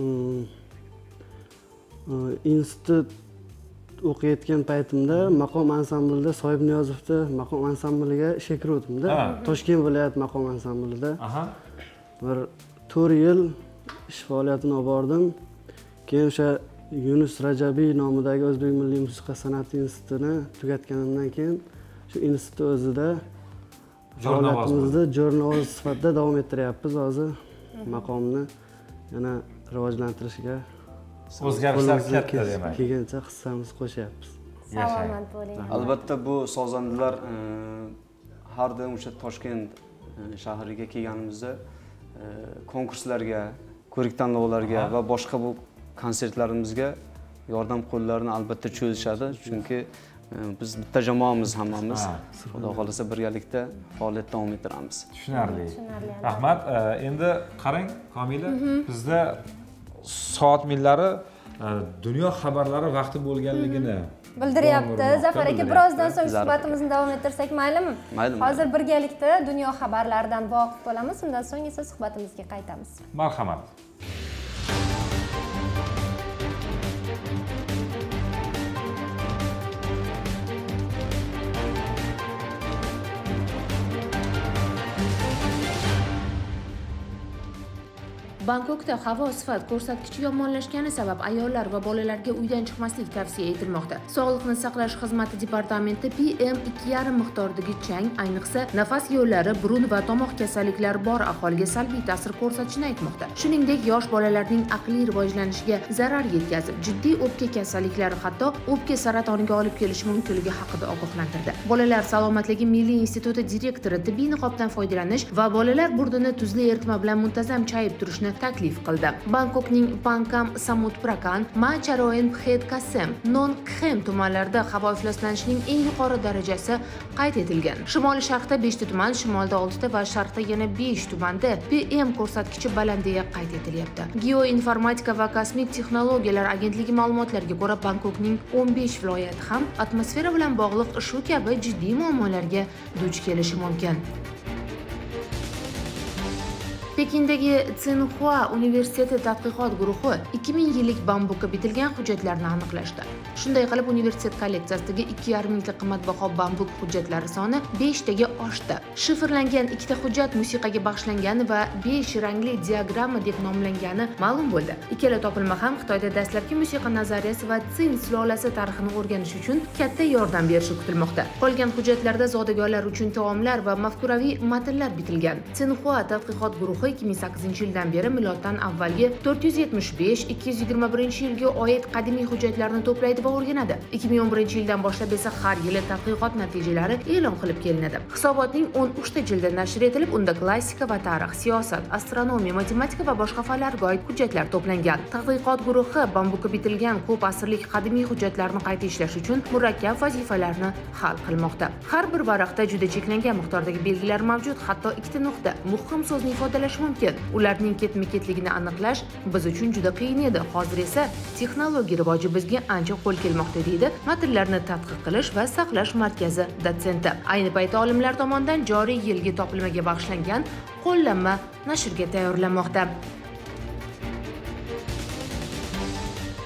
institut o'qiyotgan paytimda maqom ansamblida Soyib Niyozovda maqom ansambliga ishga kiruvdim-da. Toshkent viloyat maqom ansamblida. Bir to'rt yil ish faoliyatini olib bordim. Keyin o'sha Yunus Rajabiy nomidagi O'zbek Milliy musiqa san'ati institutini tugatganimdan keyin shu institut o'zida faoliyatimizni jo'rnovoz sifatida davom ettiryapmiz. Hozir maqomni yana rivojlantirishga o'zgarishlar katta demak. Kelgancha hissamizni qo'shyapmiz. Salomat bo'ling. Albatta bu sozandalar har doim o'sha Toshkent shahriga kelganimizda konkurslarga, ko'rik-tanlovlarga va boshqa bu konsertlarimizga yordam qo'llarini albatta cho'zishadi, chunki biz bitta jamoamiz hammamiz. Xudo xolasa birgalikda faoliyat davom ettiramiz. Tushunarli. Rahmat. Endi qarang, Komila, bizda soat millari dunyo xabarlari vaqti bo'lganligini bildiryapti. Zafar aka, birozdan so'ng suhbatimizni davom ettirsak maylimi? Mayli. Hozir birgalikda dunyo xabarlaridan voqif bo'lamiz, undan so'ng esa suhbatimizga qaytamiz. Marhamat. Bangkokda havo sifat ko'rsatkichi yomonlashgani sabab ayollar va bolalarga uydan chiqmaslik tavsiya etilmoqda. Sog'liqni saqlash xizmati departamenti P M ikki yarim miqdordagi chang, ayniqsa nafas yo'llari, burun va tomoq kasalliklari bor aholiga salbiy ta'sir ko'rsatishini aytmoqda. Shuningdek, yosh bolalarning aqliy rivojlanishiga zarar yetkazib, jiddiy o'pka kasalliklari, hatto o'pka saratoniga olib kelishi mumkinligi haqida ogohlantirdi. Bolalar salomatligi milliy instituti direktori tibbiy niqobdan foydalanish va bolalar burnini tuzli eritma bilan muntazam chayib turishni taklif qildi. Bangkokning Pankam, Samut Prakan, Ma Charoen, Phet Kasem, Non Khem tumanlarida havo ifloslanishining eng yuqori darajasi qayd etilgan. Shimoliy sharqda beshta tuman, shimolda oltita va sharqda yana besh tumanda P M ko'rsatkichi balandligi qayd etilyapti. Geoinformatika va kosmik texnologiyalar agentligi ma'lumotlariga ko'ra, Bangkokning o'n besh viloyati ham atmosfera bilan bog'liq shu kabi jiddiy muammolarga duch kelishi mumkin. Pekindagi Tsinghua universiteti tadqiqot guruhi ikki ming yillik bambukka bitilgan hujjatlarni aniqlashdi. Shunday qilib, universitet kolleksiyasidagi ikki yarim mingta qimmatbaho bambuk hujjatlari soni besh taga oshdi. Shifrlangan ikkita hujjat musiqaga bag'ishlangani va besh rangli diagramma deb nomlangani ma'lum bo'ldi. Ikkala topilma ham Xitoyda dastlabki musiqa nazariyasi va Tsin sulolasi tarixini o'rganish uchun katta yordam berishi kutilmoqda. Qolgan hujjatlarda zodagonlar uchun taomlar va mafkuraviy matnlar bitilgan. Tsinghua tadqiqot guruhi ikki ming sakkizinchi yildan beri miloddan avvalgi to'rt yuz yetmish besh ikki yuz yigirma birinchi yilga oid qadimiy hujjatlarni to'playdi va o'rganadi. ikki ming o'n birinchi yildan boshlab esa har yili tadqiqot natijalari e'lon qilib kelinadi. Hisobotning o'n uchta jildi nashr etilib, unda klassika va tarix, siyosat, astronomiya, matematika va boshqa fanlarga oid hujjatlar to'plangan. Tadqiqot guruhi bambukka bitilgan ko'p asrlik qadimiy hujjatlarni qayta ishlash uchun murakkab vazifalarni hal qilmoqda. Har bir varaqda juda cheklangan miqdordagi belgilar mavjud, hatto ikkita nuqta muhim so'zni ifodalash mumkin. Ularning ketma-ketligini aniqlash biz uchun juda qiyin edi. Hozir esa texnologiya rivoji bizga ancha qo'l kelmoqda, deydi matnlarni tadqiq qilish va saqlash markazi dotsenti. Ayni paytda olimlar tomonidan joriy yilgi topilmaga bag'ishlangan qo'llanma nashrga tayyorlanmoqda.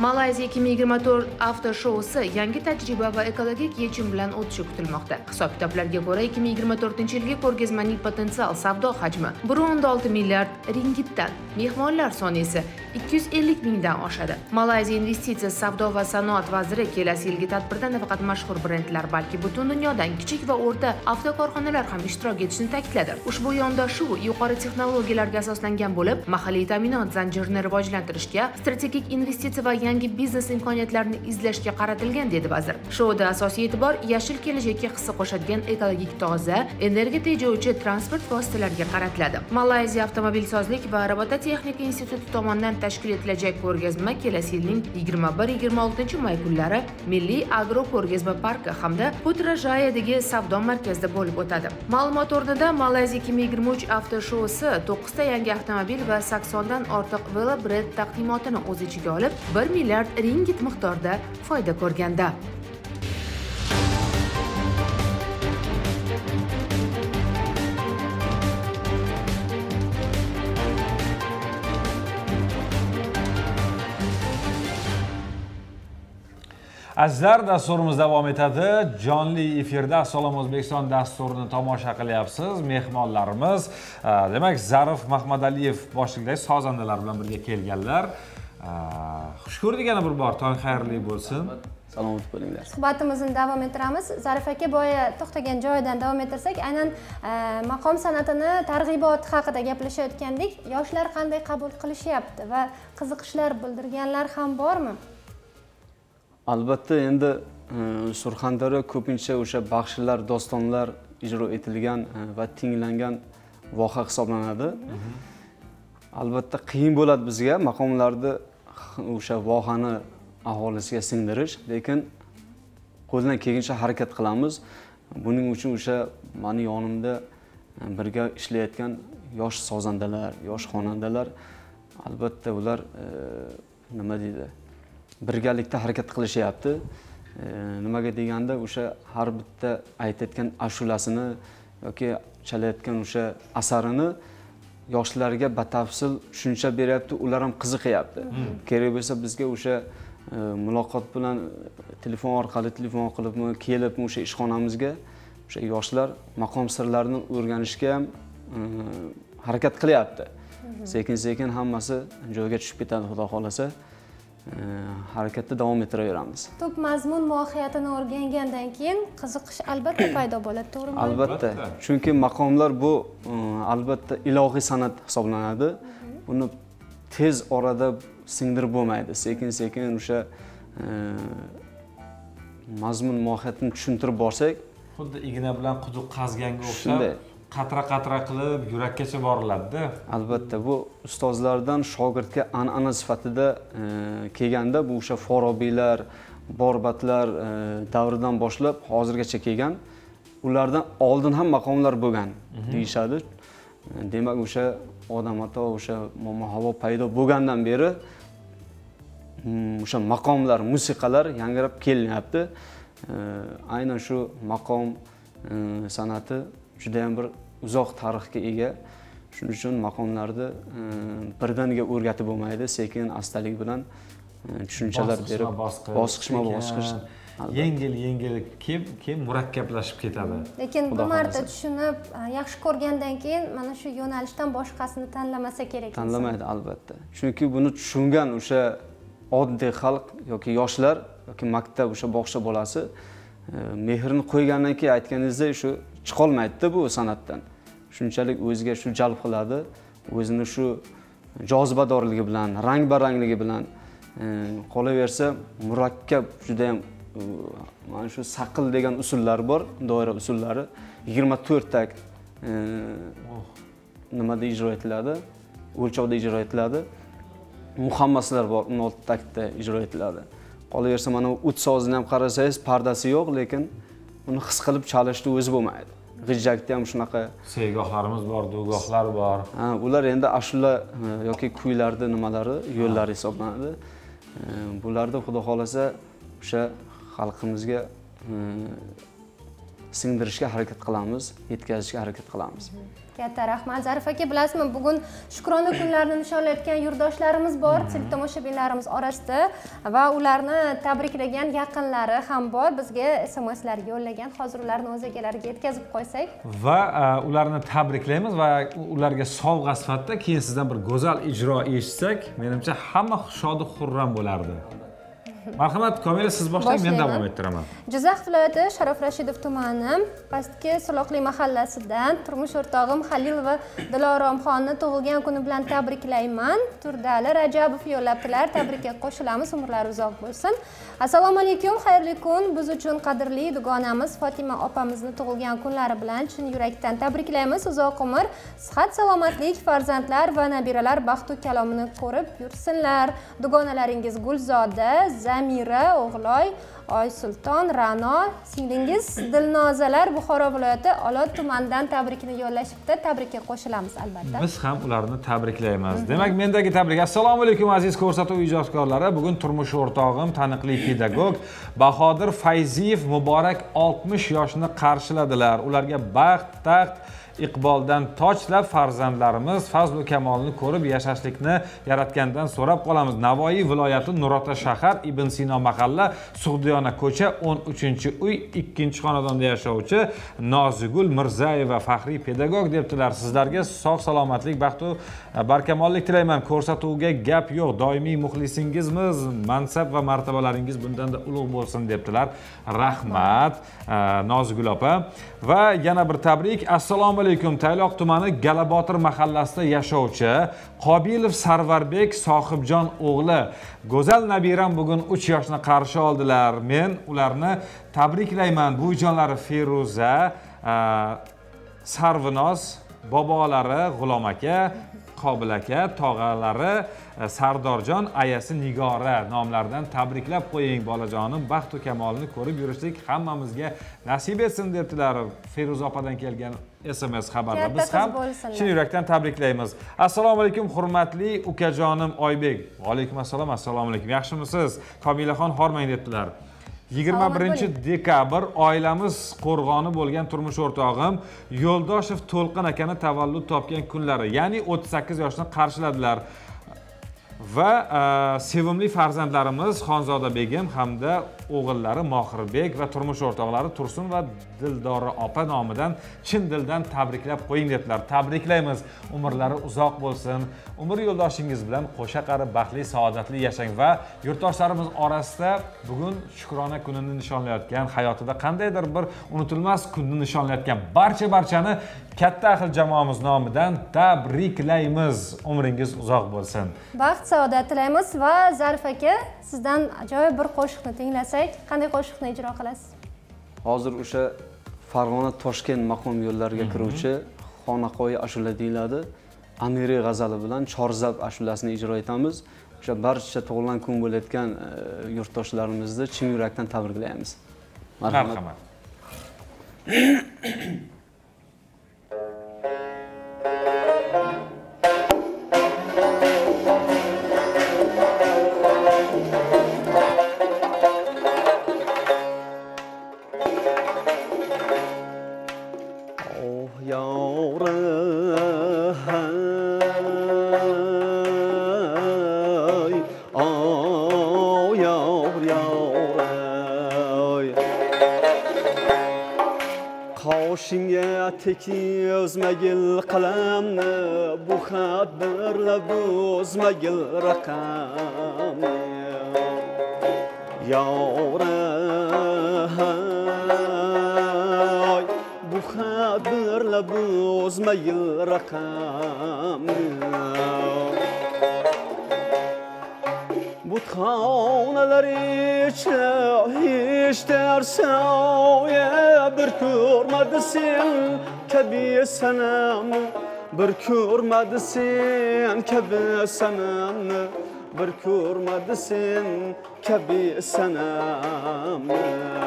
Malayziya ikki ming yigirma to'rt avto shousi yangi tajriba va ekologik yechim bilan o'tishi kutilmoqda. Hisob-kitoblarga ko'ra, ikki ming yigirma to'rtinchi yilgi ko'rgazmaning potensial savdo hajmi bir o'nda olti milliard ringgitdan, mehmonlar soni esa ikki yuz ellik mingdan oshadi. Malayziya investitsiya, savdo va sanoat vaziri kelasi yilgi tadbirda nafaqat mashhur brendlar, balki butun dunyodan kichik va o'rta avtokorxonalar ham ishtirok etishini ta'kidladi. Ushbu yondashuv yuqori texnologiyalarga asoslangan bo'lib, mahalliy ta'minot zanjirini rivojlantirishga, strategik investitsiya va yangi biznes imkoniyatlarini izlashga qaratilgan, dedi vazir. Shouda asosiy e'tibor yashil kelajakka hissa qo'shadigan ekologik toza, energiya tejovchi transport vositalariga qaratiladi. Malayziya avtomobilsozlik va robototexnika instituti tomonidan tashkil etilajak ko'rgazma kelasi yilning yigirma bir yigirma oltinchi may kunlari Milliy agro ko'rgazma parki hamda Putrajayadagi savdo markazida bo'lib o'tadi. Ma'lumot o'rnida Malayziya ikki ming yigirma uch avto shousi to'qqizta yangi avtomobil va saksondan ortiq velobred taqdimotini o'z ichiga olib, bir milliard ringgit miqdorida foyda ko'rganda. Azizlar, dasturimiz davom etadi. Jonli efirda Assalom O'zbekiston dasturini tomosha qilyapsiz. Mehmonlarimiz, demak, Zarif Mahmadaliyev boshchiligidagi sozandalar bilan birga kelganlar. Xush ko'rdik yana bir bor. Tong xayrli bo'lsin. Salomat bo'linglar. Suhbatimizni davom ettiramiz. Zarif aka, boya to'xtagan joyidan davom ettirsak, aynan maqom san'atini targ'ibot haqida gaplashayotgandik. Yoshlar qanday qabul qilishyapti va qiziqishlar bildirganlar ham bormi? Albatta, endi Surxondaryo ko'pincha o'sha baxshilar, dostonlar ijro etilgan va tinglangan voha hisoblanadi. Albatta qiyin bo'ladi bizga maqomlarni o'sha vohani aholisiga singdirish, lekin qo'ldan kelgancha harakat qilamiz. Buning uchun o'sha meni yonimda birga ishlayotgan yosh sozandalar, yosh xonandalar, albatta ular nima deydi? Birgalikda harakat qilishyapti. Nimaga deganda o'sha har bitta aytayotgan ashulasini yoki chalayotgan o'sha asarini yoshlarga batafsil tushuncha beryapti, ular ham qiziqyapti. Kerak bo'lsa bizga o'sha muloqot bilan telefon orqali telefon qilibmi, kelibmi o'sha ishxonamizga o'sha yoshlar maqom sirlarini o'rganishga ham harakat qilyapti. Sekin-sekin hammasi joyiga tushib ketadi, xudo xolasa. Harakatda davom ettiraveramiz. Tub mazmun mohiyatini o'rgangandan keyin qiziqish albatta paydo bo'ladi, to'g'rimi? Albatta. Chunki maqomlar bu albatta ilohiy san'at hisoblanadi. Buni tez orada singdirib bo'lmaydi. Sekin-sekin o'sha mazmun mohiyatini tushuntirib borsak, xuddi igna bilan quduq qazganga o'xshab qatra-qatra qilib yurakkacha boriladi-da. Albatta, bu ustozlardan shogirdga an'ana sifatida kelganda bu o'sha Forobiylar, Borbatlar davridan boshlab hozirgacha kelgan. Ulardan oldin ham maqomlar bo'lgan deyishadi. Demak, o'sha odam ato o'sha Momo Havo paydo bo'lgandan beri o'sha maqomlar, musiqalar yangrab kelinyapti. Aynan shu maqom san'ati juda ham bir uzoq tarixga ega. Shuning uchun maqomlarni birdaniga o'rgatib bo'lmaydi, sekin astalik bilan tushunchalar berib, bosqichma-bosqich yengil-yengil keyin murakkablashib ketadi. Lekin bir marta tushunib, yaxshi ko'rgandan keyin mana shu yo'nalishdan boshqasini tanlamasa kerak. Tanlamaydi albatta. Chunki buni tushungan o'sha oddiy xalq yoki yoshlar yoki maktab o'sha bog'cha bolasi mehrini qo'ygandan keyin aytganingizda shu chiqolmaydi-da bu san'atdan. Shunchalik o'ziga shu jalb qiladi, o'zini shu jozibadorligi bilan, rang-barangligi bilan qolaversa murakkab juda ham mana shu saqil degan usullar bor, doira usullari yigirma to'rt tak nimada ijro etiladi, o'lchovda ijro etiladi. Muhammaslar bor, o'n olti takda ijro etiladi. Qolaversa mana ut sozini ham qarasangiz pardasi yo'q, lekin uni his qilib chalishni o'zi bo'lmaydi. G'ijjakda ham shunaqa sevgohlarimiz bor, do'gohlar bor. Ha, ular endi ashula yoki kuylarda nimalari, yo'llari hisoblanadi. Bularda xudo xolasa o'sha xalqimizga singdirishga harakat qilamiz, yetkazishga harakat qilamiz. Katta rahmat. Zarif aka, bilasizmi, bugun Shukrona kunlarini nishonlayotgan yurtdoshlarimiz bor, tomoshabinlarimiz orasida va ularni tabriklagan yaqinlari ham bor. Bizga S M Slar yo'llagan. Hozir ularni o'z egalariga yetkazib qo'ysak va ularni tabriklaymiz va ularga sovg'a sifatida keyin sizdan bir go'zal ijro eshitsak, menimcha hamma shodi xurram bo'lardi. Marhamat, Komila, siz boshlang, men davom ettiraman. Jizzax viloyati Sharof Rashidov tumani pastki Saloqli mahallasidan turmush o'rtog'im Halil va Diloromxonni tug'ilgan kuni bilan tabriklayman. Turdali Rajabov yo'llabdilar. Tabrikka qo'shilamiz, umrlari uzoq bo'lsin. Assalomu alaykum, xayrli kun. Biz uchun qadrli dugonamiz Fatima opamizni tug'ilgan kunlari bilan chin yurakdan tabriklaymiz. Uzoq umr, sihat, salomatlik, farzandlar va nabiralar baxtu kalomini ko'rib yursinlar. Dugonalaringiz Gulzoda, Zamira, O'g'loy, Oysulton, Ra'no, singlingiz Dilnozalar Buxoro viloyati Olot tumanidan tabrikni yo'llashibdi. Tabrikka qo'shilamiz albatta. Biz ham ularni tabriklaymiz. Demak, mendagi tabrik. Assalomu alaykum aziz ko'rsatuv ijodkorlari. Bugun turmush o'rtog'im, taniqli pedagog Bahodir Fayziyev muborak oltmish yoshni qarshiladilar. Ularga baxt, taxt, iqboldan tochlab farzandlarimiz fazl va kamolni ko'rib yashashlikni yaratgandan so'rab qolamiz. Navoiy viloyati Nurota shahar Ibn Sino mahalla Sug'diyona ko'cha o'n uchinchi uy ikkinchi xonadonda yashovchi Nozigul Mirzayeva faxriy pedagog debdilar. Sizlarga sog' salomatlik, baxt va barkamollik tilayman. Ko'rsatuvga gap yo'q, doimiy muxlisingizmiz. Mansab va martabalaringiz bundan-da ulug' bo'lsin debdilar. Rahmat Nozigul opa. Va yana bir tabrik. Assalomu alaykum. Tayloq tumani Galabotir mahallasida yashovchi Qobilov Sarvarbek Sohibjon o'g'li go'zal nabiram bugun uch yoshni qarshi oldilar. Men ularni tabriklayman. Buvijonlari Feruza, Sarvinoz, bobolari G'ulom aka, Qobil aka, tog'alari Sardorjon, ayasi Nigora nomlaridan tabriklab qo'ying bolajonim. Baxt va kamolni ko'rib yurishlik hammamizga nasib etsin debdilar. Feruza opadan kelgan S M S xabarda. Biz ham chin yurakdan tabriklaymiz. Assalomu alaykum hurmatli ukajonim Oybek. Va alaykum assalom. Assalomu alaykum. Yaxshimisiz? Komilaxon hormang debdilar. yigirma birinchi dekabr oilamiz qo'rg'oni bo'lgan turmush o'rtog'im Yo'ldoshev To'lqin akani tavallud topgan kunlari, ya'ni o'ttiz sakkiz yoshni qarshiladilar. Va sevimli farzandlarimiz Xonzoda begim hamda o'g'illari Mohirbek va turmush o'rtoqlari Tursun va Dildora opa nomidan chin dildan tabriklab qo'ying debdilar. Tabriklaymiz. Umrlari uzoq bo'lsin. Umr yo'ldoshingiz bilan qo'sha qarib baxtli, saodatli yashang va yurtdoshlarimiz orasida bugun Shukrona kunini nishonlayotgan, hayotida qandaydir bir unutilmas kunni nishonlayotgan barcha barchani katta ahil jamoamiz nomidan tabriklaymiz. Umringiz uzoq bo'lsin. Baxt, saodat tilaymiz va Zarif aka, sizdan ajoyib bir qo'shiqni tinglasak, qanday qo'shiqni ijro qilasiz? Hozir o'sha Farg'ona Toshkent maqom yo'llariga kiruvchi xonaqoyi ashula deyiladi. Amiri g'azali bilan Chorzab ashulasini ijro etamiz. O'sha barcha tug'ilgan kun bo'layotgan yurtdoshlarimizni chin yurakdan tabriklaymiz. Marhamat. Qoshingga tekizmagil qalamni, bu xat birlab o'zmagil raqamni. Yoray, bu xat birlab o'zmagil raqamni. Butxonalar ichra hech darsoya bir ko'rmadi sen kabi sanamni, bir ko'rmadi sen kabi sanamni, bir ko'rmadi sen kabi sanamni.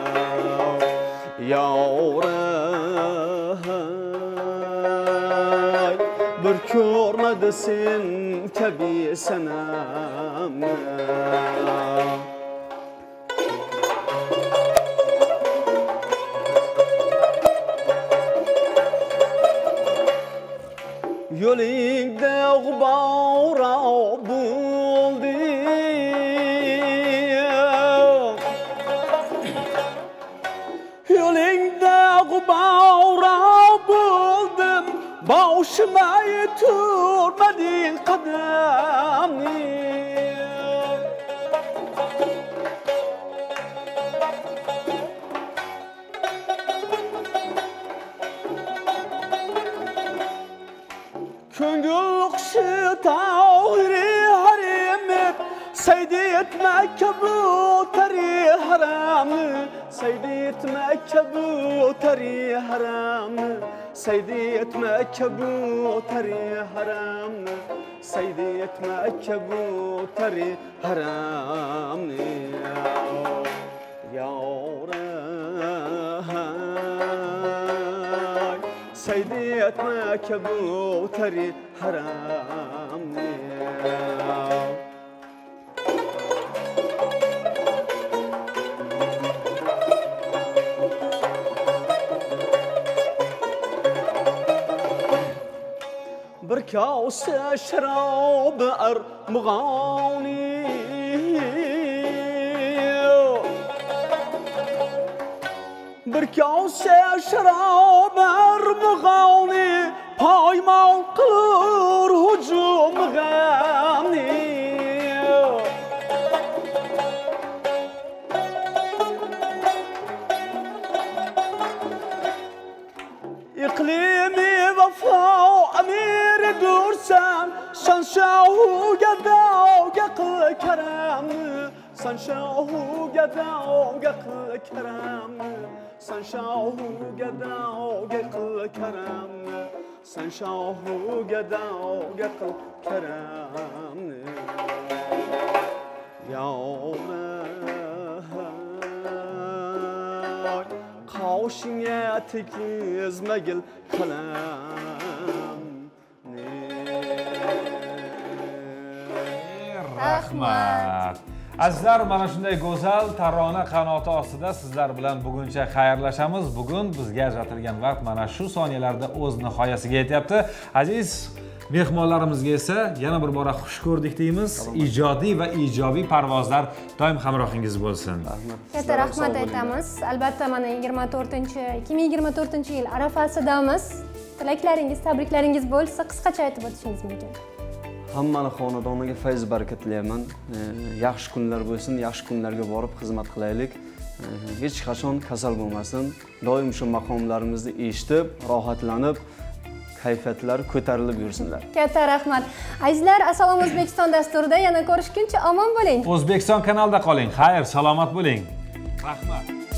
Yoray, bir ko'rmadi sen kabi sanamni. yo'lingda g'ubora bo'ldi yo'lingda g'ubora bo'ldim boshima turmading qadamni ko'ngil qushi tog'ri harimi sayda etma kabutari haramni sayda etma kabutari haramni sayda etma kabutari haramni sayda etma kabutari haramni yoray sayda etma kabutari haramni bir kase şarab armağani bir kase şarab armağani payman qilur hujum g'amni iqlimi vafo amir dursam shanshahuga davga qil karamni shanshahuga davga qil karamni shanshahuga davga qil karamni shanshahuga davga qil karamni yo'ray qoshingga tegizmagil qalam rahmat. Azizlar, mana shunday go'zal tarona qanoti ostida sizlar bilan buguncha xayrlashamiz. Bugun bizga ajratilgan vaqt mana shu soniyalarda o'z nihoyasiga yetyapti. Aziz mehmonlarimizga esa yana bir bora xush ko'rdik deymiz. Ijodiy va ijobiy parvozlar doim hamrohingiz bo'lsin. Rahmat. Katta rahmat aytamiz. Albatta mana yigirma to'rtinchi ikki ming yigirma to'rtinchi yil arafasidamiz. Tilaklaringiz, tabriklaringiz bo'lsa, qisqacha aytib o'tishingiz mumkin. Hammani xonadoniga fayz baraka tilayman. Yaxshi kunlar bo'lsin, yaxshi kunlarga borib xizmat qilaylik. Hech qachon kasal bo'lmasin. Doim shu maqomlarimizni eshitib, rohatlanib, kayfiyatlar ko'tarilib yursinlar. Katta rahmat. Azizlar, Assalom O'zbekiston dasturida yana ko'rishguncha omon bo'ling. O'zbekiston kanalida qoling. Xayr, salomat bo'ling. Rahmat.